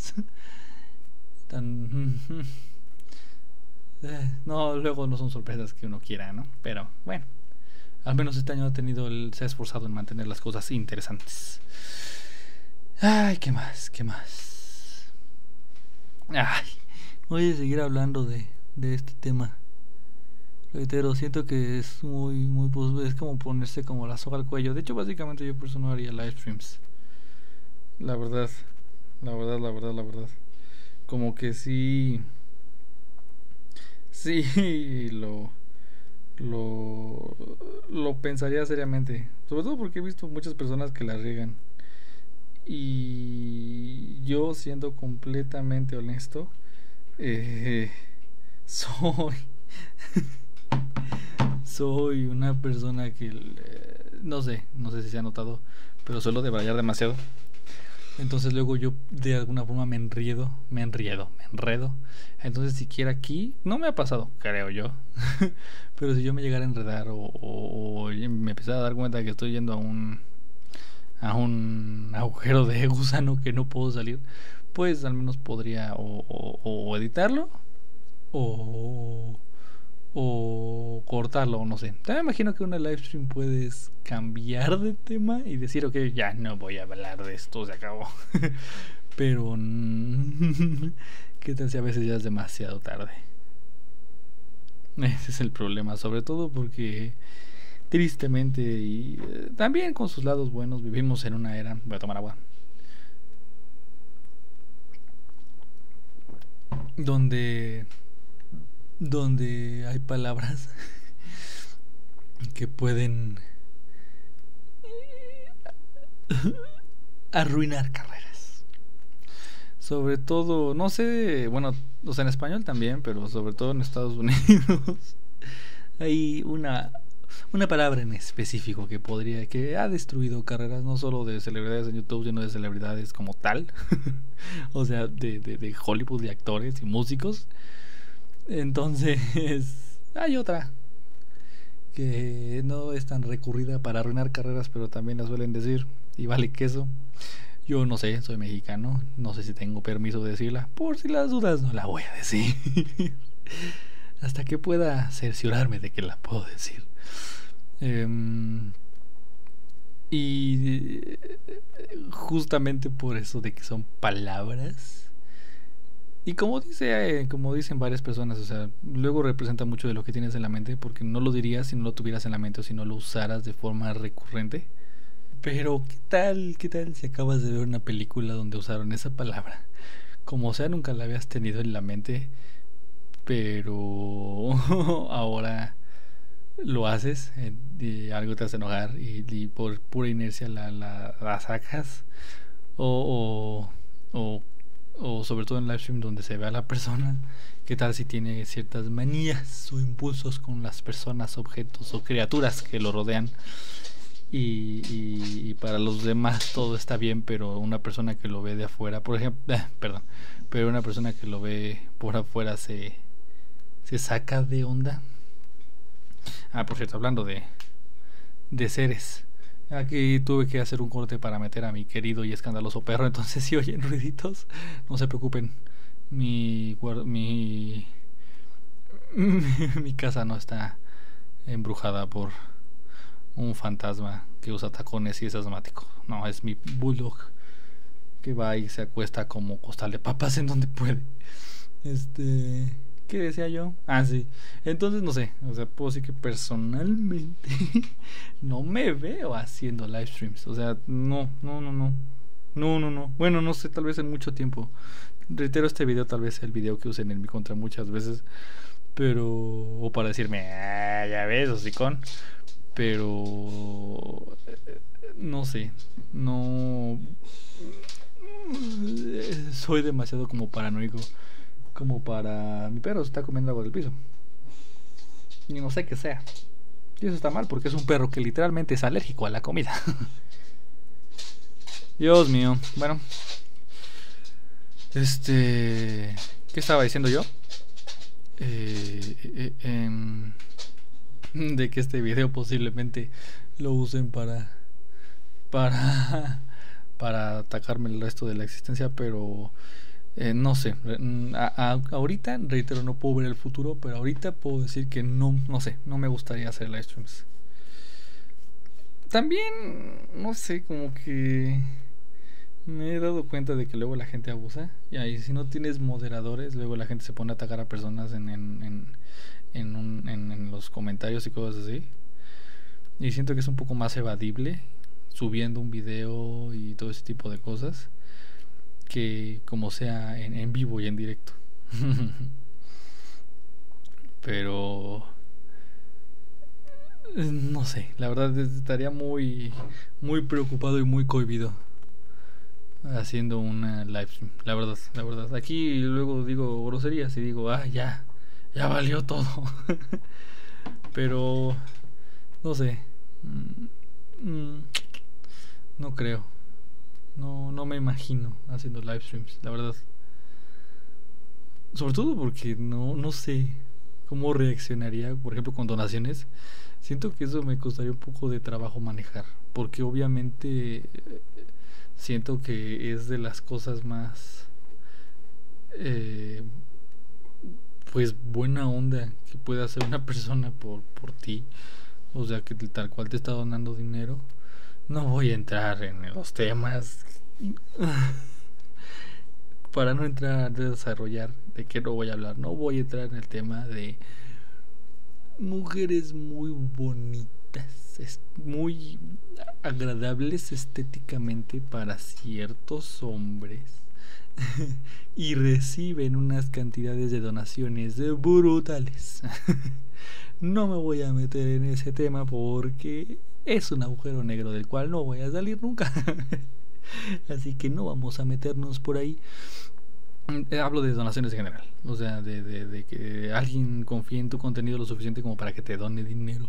No, luego no son sorpresas que uno quiera, ¿no? Pero bueno, al menos este año se ha esforzado en mantener las cosas interesantes. Ay, ¿qué más? Ay, voy a seguir hablando de este tema. Reitero, siento que es es como ponerse como la soga al cuello. De hecho, básicamente yo por eso no haría live streams. La verdad. Como que sí lo pensaría seriamente. Sobre todo porque he visto muchas personas que la riegan. Y yo, siendo completamente honesto, soy soy una persona que no sé si se ha notado, pero suelo debrayar demasiado. Entonces luego yo de alguna forma me enredo. Entonces siquiera aquí no me ha pasado, creo yo. Pero si yo me llegara a enredar, o me empezara a dar cuenta que estoy yendo a un agujero de gusano que no puedo salir, pues al menos podría o editarlo o cortarlo, o no sé. También me imagino que en una live stream puedes cambiar de tema y decir, ok, ya no voy a hablar de esto, se acabó. Pero qué tal si a veces ya es demasiado tarde. Ese es el problema, sobre todo porque tristemente, y también con sus lados buenos, vivimos en una era. Voy a tomar agua. Donde hay palabras que pueden arruinar carreras. Sobre todo, no sé, bueno, o sea, en español también, pero sobre todo en Estados Unidos hay una palabra en específico que ha destruido carreras, no solo de celebridades en YouTube, sino de celebridades como tal. O sea, de Hollywood, de actores y músicos. Entonces hay otra que no es tan recurrida para arruinar carreras, pero también la suelen decir, y vale queso. Yo no sé, soy mexicano, no sé si tengo permiso de decirla. Por si las dudas, no la voy a decir. Hasta que pueda cerciorarme de que la puedo decir. Y justamente por eso de que son palabras. Y como dicen varias personas, o sea, luego representa mucho de lo que tienes en la mente, porque no lo dirías si no lo tuvieras en la mente o si no lo usaras de forma recurrente. Pero ¿qué tal si acabas de ver una película donde usaron esa palabra? Como sea, nunca la habías tenido en la mente, pero ahora lo haces y algo te hace enojar y por pura inercia la sacas o, o, o sobre todo en live stream donde se ve a la persona, qué tal si tiene ciertas manías o impulsos con las personas, objetos o criaturas que lo rodean y para los demás todo está bien, pero una persona que lo ve de afuera, por ejemplo, perdón, pero una persona que lo ve por afuera se saca de onda. Ah, por cierto, hablando de seres, aquí tuve que hacer un corte para meter a mi querido y escandaloso perro, entonces si oyen ruiditos, no se preocupen, mi mi casa no está embrujada por un fantasma que usa tacones y es asmático. No, es mi bulldog que va y se acuesta como costal de papas en donde puede. ¿Qué decía yo? Ah, sí. Entonces no sé, o sea, puedo decir que personalmente no me veo haciendo live streams. O sea, no, no, no, no. No, no, no. Bueno, no sé, tal vez en mucho tiempo. Reitero, este video tal vez el video que usen en mi contra muchas veces. Pero... O para decirme, ah, ya ves, hocicón. Pero... No sé. No... Soy demasiado como paranoico como para... Mi perro se está comiendo agua del piso y no sé qué sea, y eso está mal porque es un perro que literalmente es alérgico a la comida. Dios mío. Bueno, ¿qué estaba diciendo yo? De que este video posiblemente lo usen para para atacarme el resto de la existencia, pero no sé, ahorita, reitero, no puedo ver el futuro, pero ahorita puedo decir que no, no sé, no me gustaría hacer live streams. También, no sé, como que me he dado cuenta de que luego la gente abusa, y ahí si no tienes moderadores, luego la gente se pone a atacar a personas en los comentarios y cosas así. Y siento que es un poco más evadible subiendo un video y todo ese tipo de cosas que como sea en vivo y en directo. Pero no sé, la verdad estaría muy muy preocupado y muy cohibido haciendo una live stream, la verdad. Aquí luego digo groserías y digo, ah, ya valió todo. Pero no sé. No creo. No me imagino haciendo live streams, la verdad. Sobre todo porque no sé cómo reaccionaría, por ejemplo, con donaciones. Siento que eso me costaría un poco de trabajo manejar, porque obviamente siento que es de las cosas más pues buena onda que puede hacer una persona por ti. O sea, que tal cual te está donando dinero. No voy a entrar en los temas para no entrar a desarrollar de qué no voy a hablar. No voy a entrar en el tema de mujeres muy bonitas, muy agradables estéticamente para ciertos hombres y reciben unas cantidades de donaciones brutales. No me voy a meter en ese tema porque es un agujero negro del cual no voy a salir nunca. Así que no vamos a meternos por ahí. Hablo de donaciones en general. O sea, de que alguien confíe en tu contenido lo suficiente como para que te done dinero.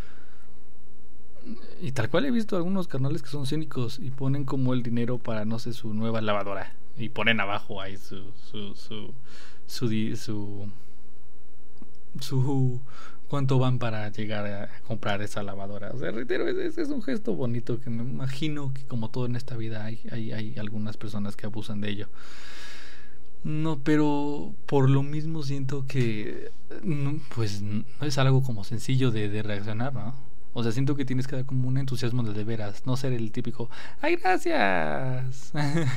Y tal cual he visto algunos canales que son cínicos y ponen como el dinero para, no sé, su nueva lavadora. Y ponen abajo ahí su cuánto van para llegar a comprar esa lavadora. O sea, reitero, es un gesto bonito que me imagino que como todo en esta vida hay algunas personas que abusan de ello. No, pero por lo mismo siento que pues no es algo como sencillo de reaccionar, ¿no? O sea, siento que tienes que dar como un entusiasmo de veras, no ser el típico, ¡ay, gracias!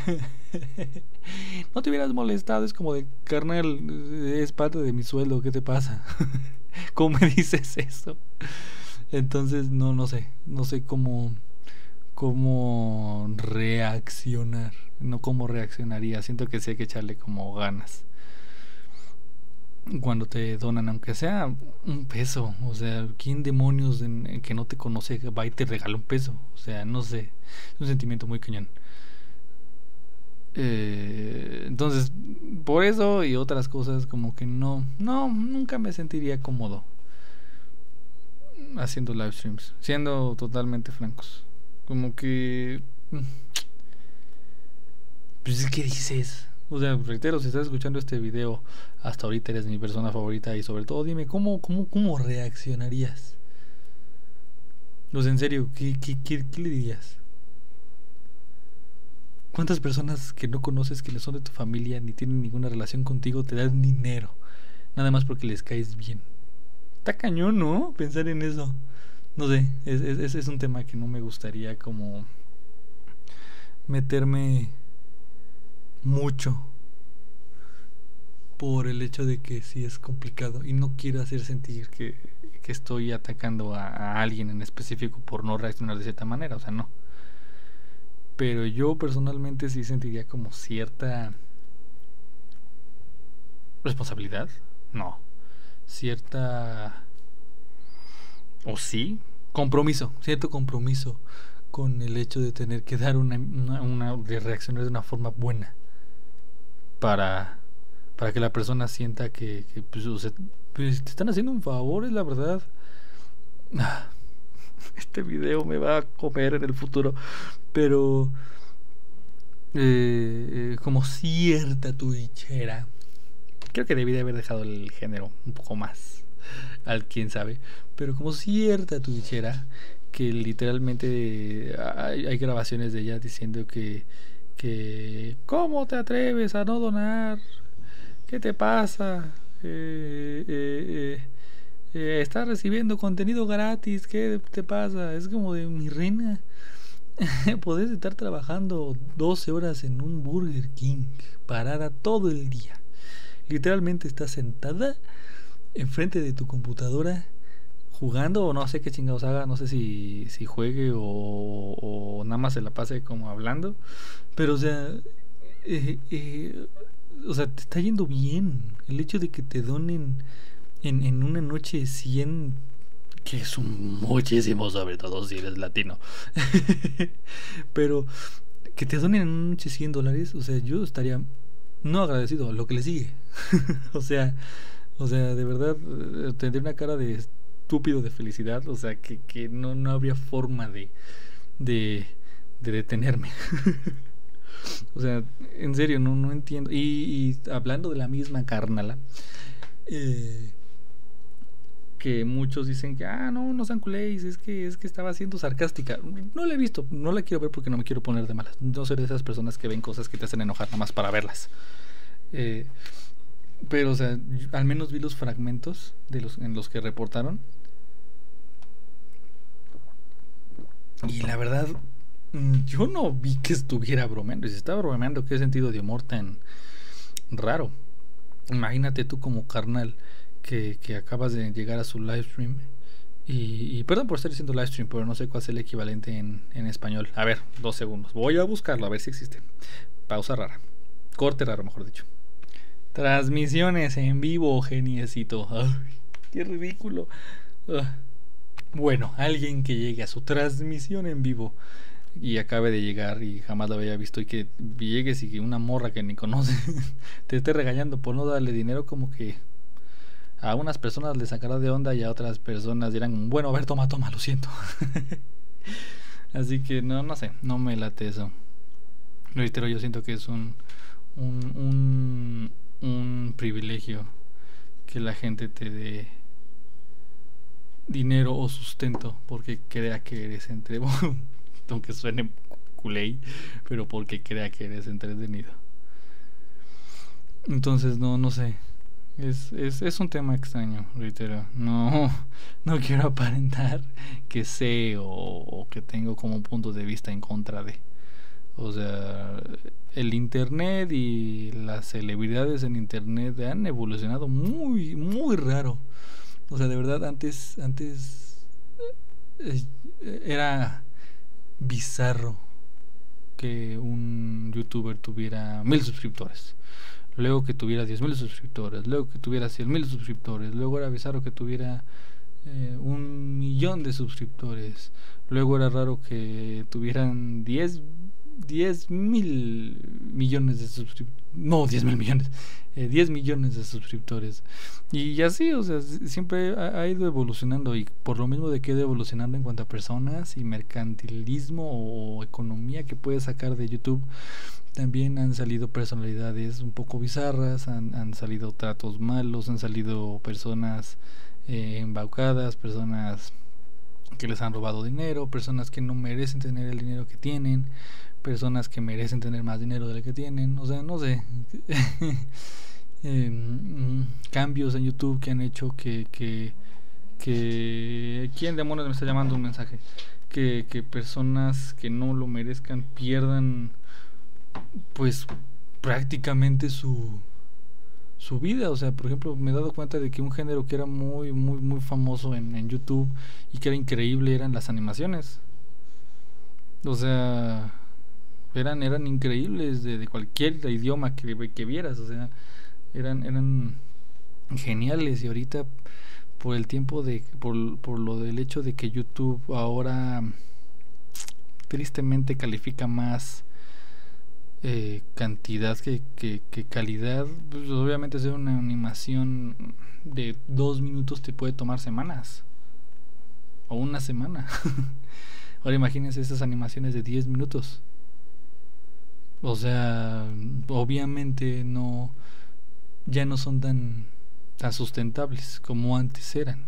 No te hubieras molestado, es como de, carnal, es parte de mi sueldo, ¿qué te pasa? ¿Cómo me dices eso? Entonces, no sé cómo reaccionar, no cómo reaccionaría, siento que sí hay que echarle como ganas. cuando te donan, aunque sea un peso. O sea, ¿quién demonios que no te conoce va y te regala un peso? O sea, no sé, es un sentimiento muy cañón. Entonces, por eso y otras cosas, como que nunca me sentiría cómodo haciendo live streams, siendo totalmente francos. Como que, pues, ¿qué dices? O sea, reitero, si estás escuchando este video hasta ahorita eres mi persona favorita y sobre todo dime, ¿cómo reaccionarías? O sea, en serio, ¿qué le dirías? ¿Cuántas personas que no conoces, que no son de tu familia, ni tienen ninguna relación contigo, te dan dinero? Nada más porque les caes bien. Está cañón, ¿no? Pensar en eso. No sé, es un tema que no me gustaría como meterme mucho por el hecho de que sí es complicado y no quiero hacer sentir que estoy atacando a alguien en específico por no reaccionar de cierta manera, o sea, no. Pero yo personalmente sí sentiría como cierta responsabilidad, no, cierta, o sí, compromiso, cierto compromiso con el hecho de tener que dar de reaccionar de una forma buena para que la persona sienta que pues, o sea, pues, te están haciendo un favor, es la verdad. Este video me va a comer en el futuro, pero como cierta twitchera, creo que debí de haber dejado el género un poco más al quién sabe, pero como cierta twitchera que literalmente hay grabaciones de ella diciendo que ¿cómo te atreves a no donar? ¿Qué te pasa? Estás recibiendo contenido gratis, ¿qué te pasa? Es como de mi reina. Podés estar trabajando 12 horas en un Burger King, parada todo el día. Literalmente estás sentada enfrente de tu computadora jugando o no sé qué chingados haga, no sé si juegue o nada más se la pase como hablando, pero eh, eh, o sea, te está yendo bien. El hecho de que te donen en una noche 100, que es un muchísimo, sobre todo si eres latino, pero que te donen en una noche $100, o sea, yo estaría no agradecido, lo que le sigue. o sea, de verdad, tendría una cara de estúpido de felicidad, o sea, que no habría forma de, de detenerme. O sea, en serio, no entiendo. Y hablando de la misma carnala, eh, que muchos dicen que, no sean culéis, es que estaba siendo sarcástica. No la he visto, no la quiero ver porque no me quiero poner de malas. No soy de esas personas que ven cosas que te hacen enojar nada más para verlas. Pero, o sea, al menos vi los fragmentos en los que reportaron. Y la verdad, yo no vi que estuviera bromeando. Y si estaba bromeando, qué sentido de humor tan raro. Imagínate tú como carnal que acabas de llegar a su live stream. Y perdón por estar diciendo live stream, pero no sé cuál es el equivalente en español. A ver, 2 segundos. Voy a buscarlo, a ver si existe. Pausa rara. Corte raro, mejor dicho. Transmisiones en vivo, geniecito. Ay, qué ridículo. Bueno, alguien que llegue a su transmisión en vivo y acabe de llegar y jamás lo había visto y que llegues y que una morra que ni conoce te esté regañando por no darle dinero, como que a unas personas les sacará de onda y a otras personas dirán, bueno, a ver, toma, lo siento. Así que no sé, no me late eso. Reitero, yo siento que es un privilegio que la gente te dé dinero o sustento porque crea que eres aunque suene culé, pero porque crea que eres entretenido. Entonces no sé, es un tema extraño, reitero. No quiero aparentar que sé o que tengo como un punto de vista en contra de. O sea, el internet y las celebridades en internet han evolucionado muy, muy raro. O sea, de verdad, antes era bizarro que un youtuber tuviera 1000 suscriptores. luego que tuviera 10.000 suscriptores, luego que tuviera 100.000 suscriptores, luego era bizarro que tuviera 1.000.000 de suscriptores, luego era raro que tuvieran 10.000 millones de suscriptores, no 10.000 millones, 10 millones de suscriptores, y así, o sea, siempre ha ido evolucionando, y por lo mismo de que ha ido evolucionando en cuanto a personas y mercantilismo o economía que puedes sacar de YouTube, también han salido personalidades un poco bizarras, han salido tratos malos, han salido personas embaucadas, personas que les han robado dinero, personas que no merecen tener el dinero que tienen, personas que merecen tener más dinero del que tienen, o sea, no sé. Cambios en YouTube que han hecho que ¿quién demonios me está llamando un mensaje? Que personas que no lo merezcan pierdan pues prácticamente su vida. O sea, por ejemplo, me he dado cuenta de que un género que era muy famoso en YouTube y que era increíble eran las animaciones. O sea, eran increíbles de cualquier idioma que vieras. O sea, eran geniales. Y ahorita, por el tiempo por lo del hecho de que YouTube ahora tristemente califica más cantidad que calidad, pues obviamente hacer una animación de 2 minutos te puede tomar semanas o una semana. Ahora imagínense esas animaciones de 10 minutos. O sea, obviamente ya no son tan sustentables como antes eran.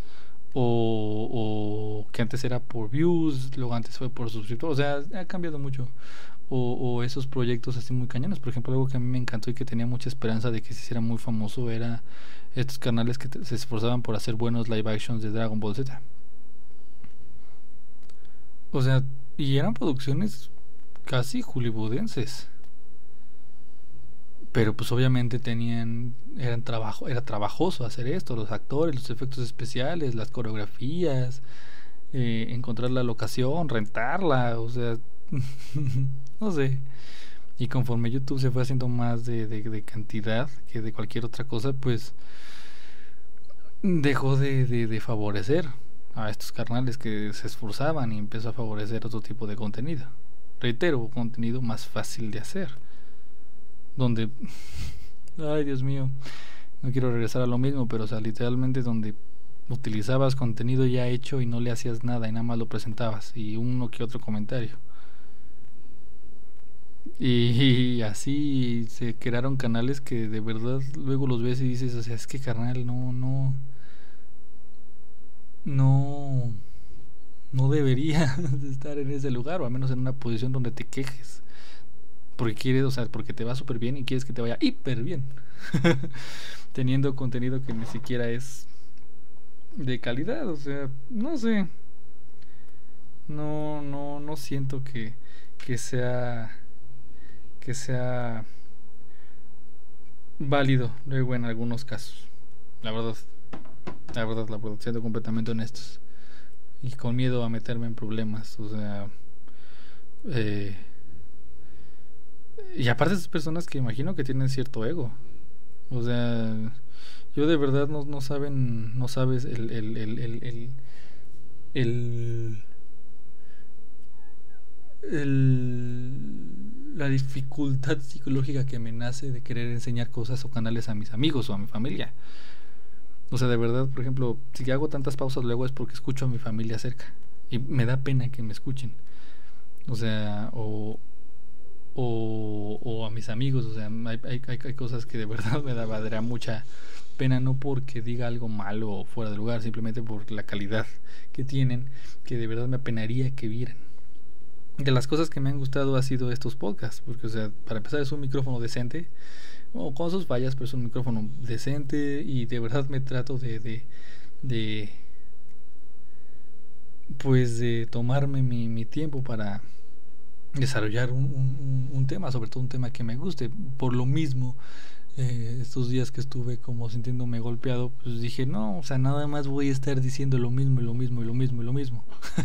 O que antes era por views, luego antes fue por suscriptores. O sea, ha cambiado mucho. O esos proyectos así muy cañones. Por ejemplo, algo que a mí me encantó y que tenía mucha esperanza de que se hiciera muy famoso era estos canales que se esforzaban por hacer buenos live actions de Dragon Ball Z. O sea, y eran producciones casi hollywoodenses. Pero pues obviamente era trabajoso hacer esto, los actores, los efectos especiales, las coreografías, encontrar la locación, rentarla, o sea, no sé. Y conforme YouTube se fue haciendo más de cantidad que de cualquier otra cosa, pues dejó de favorecer a estos carnales que se esforzaban y empezó a favorecer otro tipo de contenido. Reitero, contenido más fácil de hacer. Donde, ay Dios mío, no quiero regresar a lo mismo, pero o sea, literalmente donde utilizabas contenido ya hecho y no le hacías nada y nada más lo presentabas y uno que otro comentario. Y así se crearon canales que de verdad luego los ves y dices, o sea, es que carnal, no, no debería de estar en ese lugar, o al menos en una posición donde te quejes. Porque quieres, o sea, porque te va súper bien y quieres que te vaya hiper bien. Teniendo contenido que ni siquiera es de calidad, o sea, no sé. No siento que sea válido luego en algunos casos. La verdad, siendo completamente honestos. Y con miedo a meterme en problemas, o sea, y aparte esas personas que imagino que tienen cierto ego. O sea, yo de verdad no saben, no sabes el la dificultad psicológica que me nace de querer enseñar cosas o canales a mis amigos o a mi familia. O sea, de verdad, por ejemplo, si hago tantas pausas luego es porque escucho a mi familia cerca y me da pena que me escuchen. O sea, o a mis amigos. O sea, hay cosas que de verdad me daría mucha pena, no porque diga algo malo o fuera de lugar, simplemente por la calidad que tienen, que de verdad me apenaría que vieran. De las cosas que me han gustado ha sido estos podcasts, porque, o sea, para empezar es un micrófono decente, o con sus fallas, pero es un micrófono decente y de verdad me trato pues de tomarme mi tiempo para desarrollar un tema, sobre todo un tema que me guste. Por lo mismo, estos días que estuve como sintiéndome golpeado, pues dije, no, o sea, nada más voy a estar diciendo lo mismo y lo mismo y lo mismo y lo mismo.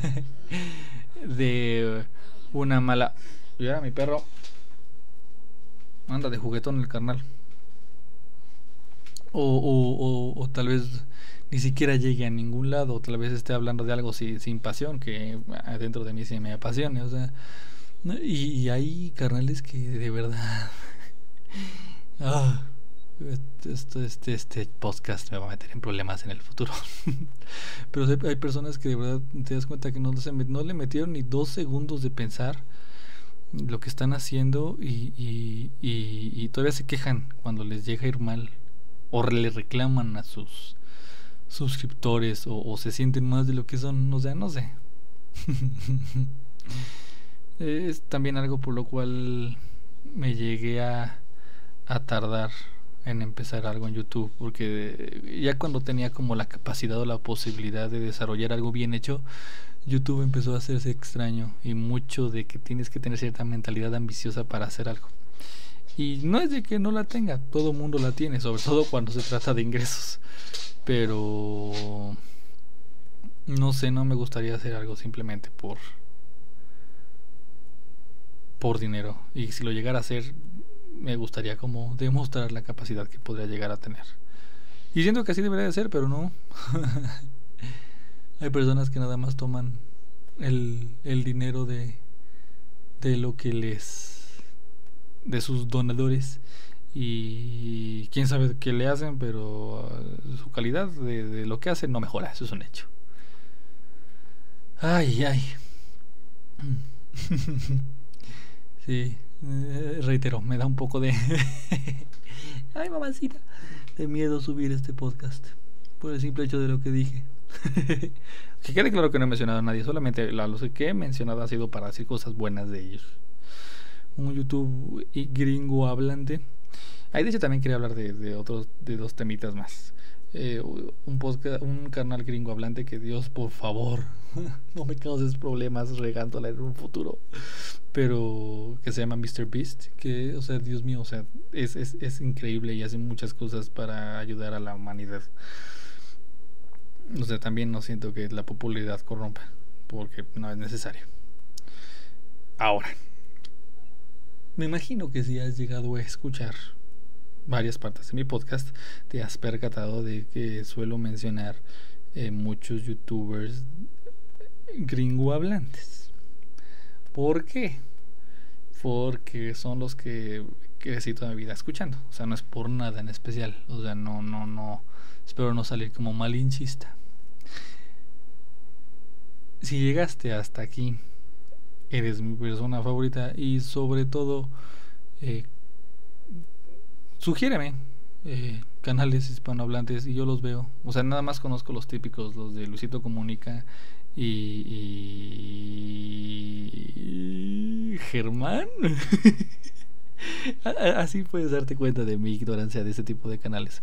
De una mala... Ya, mi perro anda de juguetón el carnal. o tal vez ni siquiera llegue a ningún lado, o tal vez esté hablando de algo sin pasión, que dentro de mí sí me apasione, o sea, y hay carnales que de verdad ah, este podcast me va a meter en problemas en el futuro. Pero hay personas que de verdad te das cuenta que no le metieron ni 2 segundos de pensar lo que están haciendo y todavía se quejan cuando les llega a ir mal o le reclaman a sus suscriptores o se sienten más de lo que son, o sea, no sé. Es también algo por lo cual me llegué a tardar en empezar algo en YouTube, porque ya cuando tenía como la capacidad o la posibilidad de desarrollar algo bien hecho, YouTube empezó a hacerse extraño y mucho de que tienes que tener cierta mentalidad ambiciosa para hacer algo. Y no es de que no la tenga, todo mundo la tiene, sobre todo cuando se trata de ingresos. Pero no sé, no me gustaría hacer algo simplemente por dinero. Y si lo llegara a hacer, me gustaría como demostrar la capacidad que podría llegar a tener. Y siento que así debería de ser, pero no. Hay personas que nada más toman el dinero de lo que de sus donadores, y quién sabe qué le hacen, pero su calidad de lo que hacen no mejora, eso es un hecho. Ay. Sí, reitero, me da un poco de ay, mamacita, de miedo subir este podcast por el simple hecho de lo que dije. Que quede claro que no he mencionado a nadie, solamente los que he mencionado ha sido para decir cosas buenas de ellos. Un YouTube gringo hablante. Ahí de hecho también quería hablar de otros, de 2 temitas más. Un podcast, un canal gringo hablante que Dios, por favor, no me causes problemas regándola en un futuro. Pero que se llama MrBeast, que, o sea, Dios mío, o sea, es increíble y hace muchas cosas para ayudar a la humanidad. O sea, también no siento que la popularidad corrompa, porque no es necesario. Ahora, me imagino que si has llegado a escuchar varias partes de mi podcast, te has percatado de que suelo mencionar muchos youtubers gringo hablantes. ¿Por qué? Porque son los que crecí toda mi vida escuchando. O sea, no es por nada en especial. O sea, no. Espero no salir como malinchista. Si llegaste hasta aquí, eres mi persona favorita y sobre todo sugiéreme canales hispanohablantes y yo los veo. O sea, nada más conozco los típicos, los de Luisito Comunica y Germán. Así puedes darte cuenta de mi ignorancia de ese tipo de canales.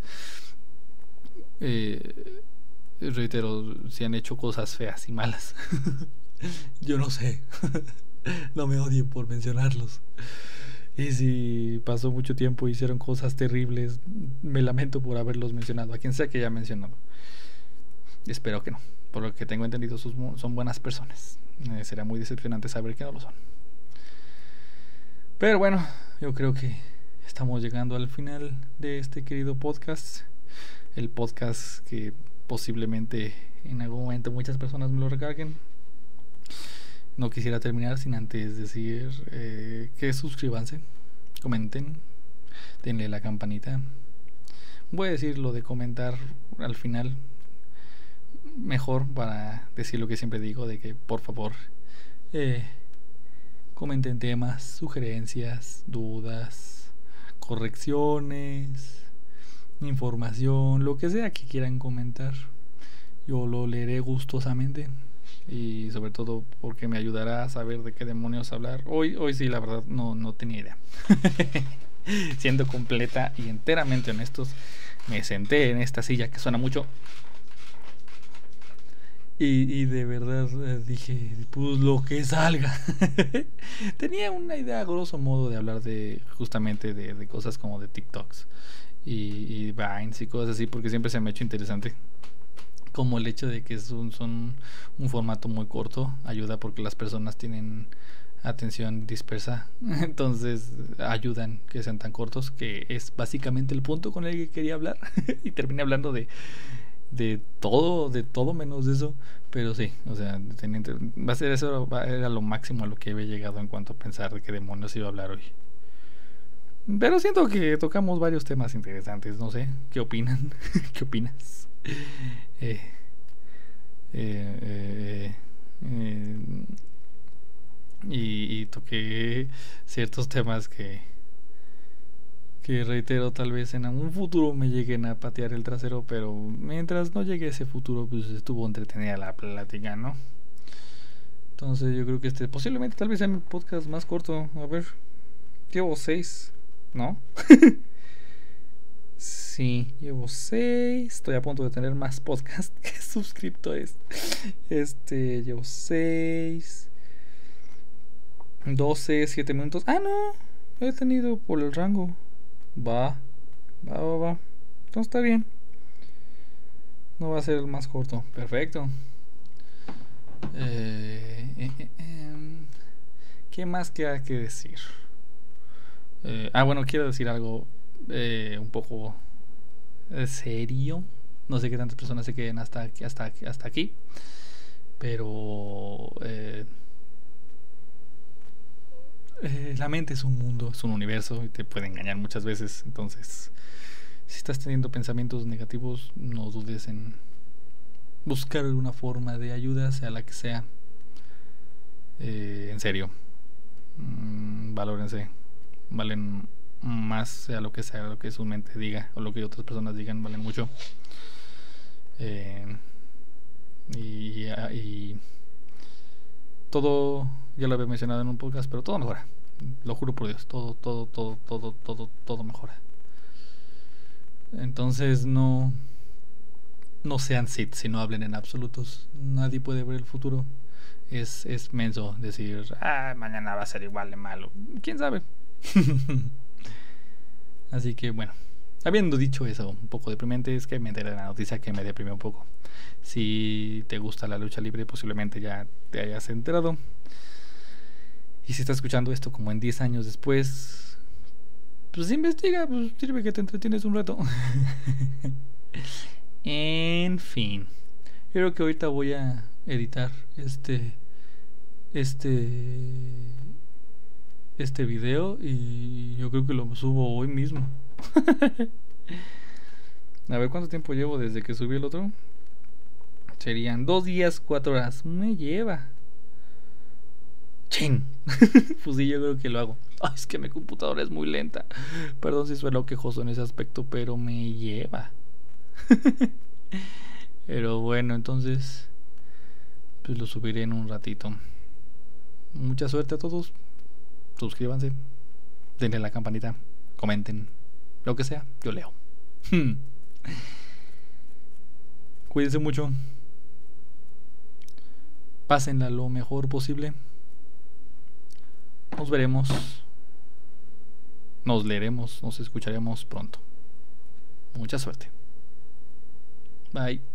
Reitero, si han hecho cosas feas y malas. Yo no sé. No me odien por mencionarlos. Y si pasó mucho tiempo y hicieron cosas terribles, me lamento por haberlos mencionado, a quien sea que haya mencionado. Espero que no. Por lo que tengo entendido, son buenas personas. Será muy decepcionante saber que no lo son. Pero bueno, yo creo que estamos llegando al final de este querido podcast. El podcast que posiblemente en algún momento muchas personas me lo recarguen. No quisiera terminar sin antes decir que suscríbanse, comenten, denle la campanita. Voy a decir lo de comentar al final, mejor para decir lo que siempre digo, de que por favor comenten temas, sugerencias, dudas, correcciones, información, lo que sea que quieran comentar. Yo lo leeré gustosamente. Y sobre todo porque me ayudará a saber de qué demonios hablar. Hoy sí, la verdad, no tenía idea. Siendo completa y enteramente honestos, me senté en esta silla que suena mucho y de verdad dije, pues lo que salga. Tenía una idea a grosso modo de hablar justamente de cosas como de TikToks y Vines y cosas así, porque siempre se me ha hecho interesante. Como el hecho de que son un formato muy corto ayuda, porque las personas tienen atención dispersa. Entonces ayudan que sean tan cortos, que es básicamente el punto con el que quería hablar. Y terminé hablando de todo menos de eso. Pero sí, o sea, va a ser eso, era lo máximo a lo que había llegado en cuanto a pensar de qué demonios iba a hablar hoy. Pero siento que tocamos varios temas interesantes, no sé, ¿qué opinan? ¿Qué opinas? Eh, eh, eh, y toqué ciertos temas que reitero, tal vez en algún futuro me lleguen a patear el trasero, pero mientras no llegue ese futuro, pues estuvo entretenida la plática, ¿no? Entonces yo creo que posiblemente tal vez sea mi podcast más corto. A ver, llevo 6, ¿no? Sí, llevo 6. Estoy a punto de tener más podcast que suscriptores. Llevo 6, 12, 7 minutos. Ah, no, he tenido por el rango. Va. Entonces está bien. No va a ser el más corto. Perfecto. ¿Qué más queda que decir? Bueno, quiero decir algo un poco serio. No sé qué tantas personas se queden hasta aquí. Pero la mente es un mundo, es un universo y te puede engañar muchas veces. Entonces, si estás teniendo pensamientos negativos, no dudes en buscar alguna forma de ayuda, sea la que sea. En serio, valórense, valen más, sea lo que su mente diga o lo que otras personas digan, valen mucho. Y todo, ya lo había mencionado en un podcast, pero todo mejora, lo juro por Dios, todo mejora. Entonces no sean Sith, si no hablen en absolutos. Nadie puede ver el futuro. Es menso decir, mañana va a ser igual de malo. ¿Quién sabe? Así que bueno, habiendo dicho eso, un poco deprimente, es que me enteré de la noticia que me deprimió un poco. Si te gusta la lucha libre, posiblemente ya te hayas enterado. Y si estás escuchando esto como en 10 años después, pues investiga, pues sirve que te entretienes un rato. En fin, yo creo que ahorita voy a editar este video y yo creo que lo subo hoy mismo. A ver cuánto tiempo llevo desde que subí el otro. Serían 2 días, 4 horas. Me lleva. Chin. Pues sí, yo creo que lo hago. Ay, es que mi computadora es muy lenta. Perdón si suelo quejoso en ese aspecto, pero me lleva. Pero bueno, entonces pues lo subiré en un ratito. Mucha suerte a todos. Suscríbanse, denle a la campanita, comenten, lo que sea, yo leo. Cuídense mucho. Pásenla lo mejor posible. Nos veremos. Nos leeremos, nos escucharemos pronto. Mucha suerte. Bye.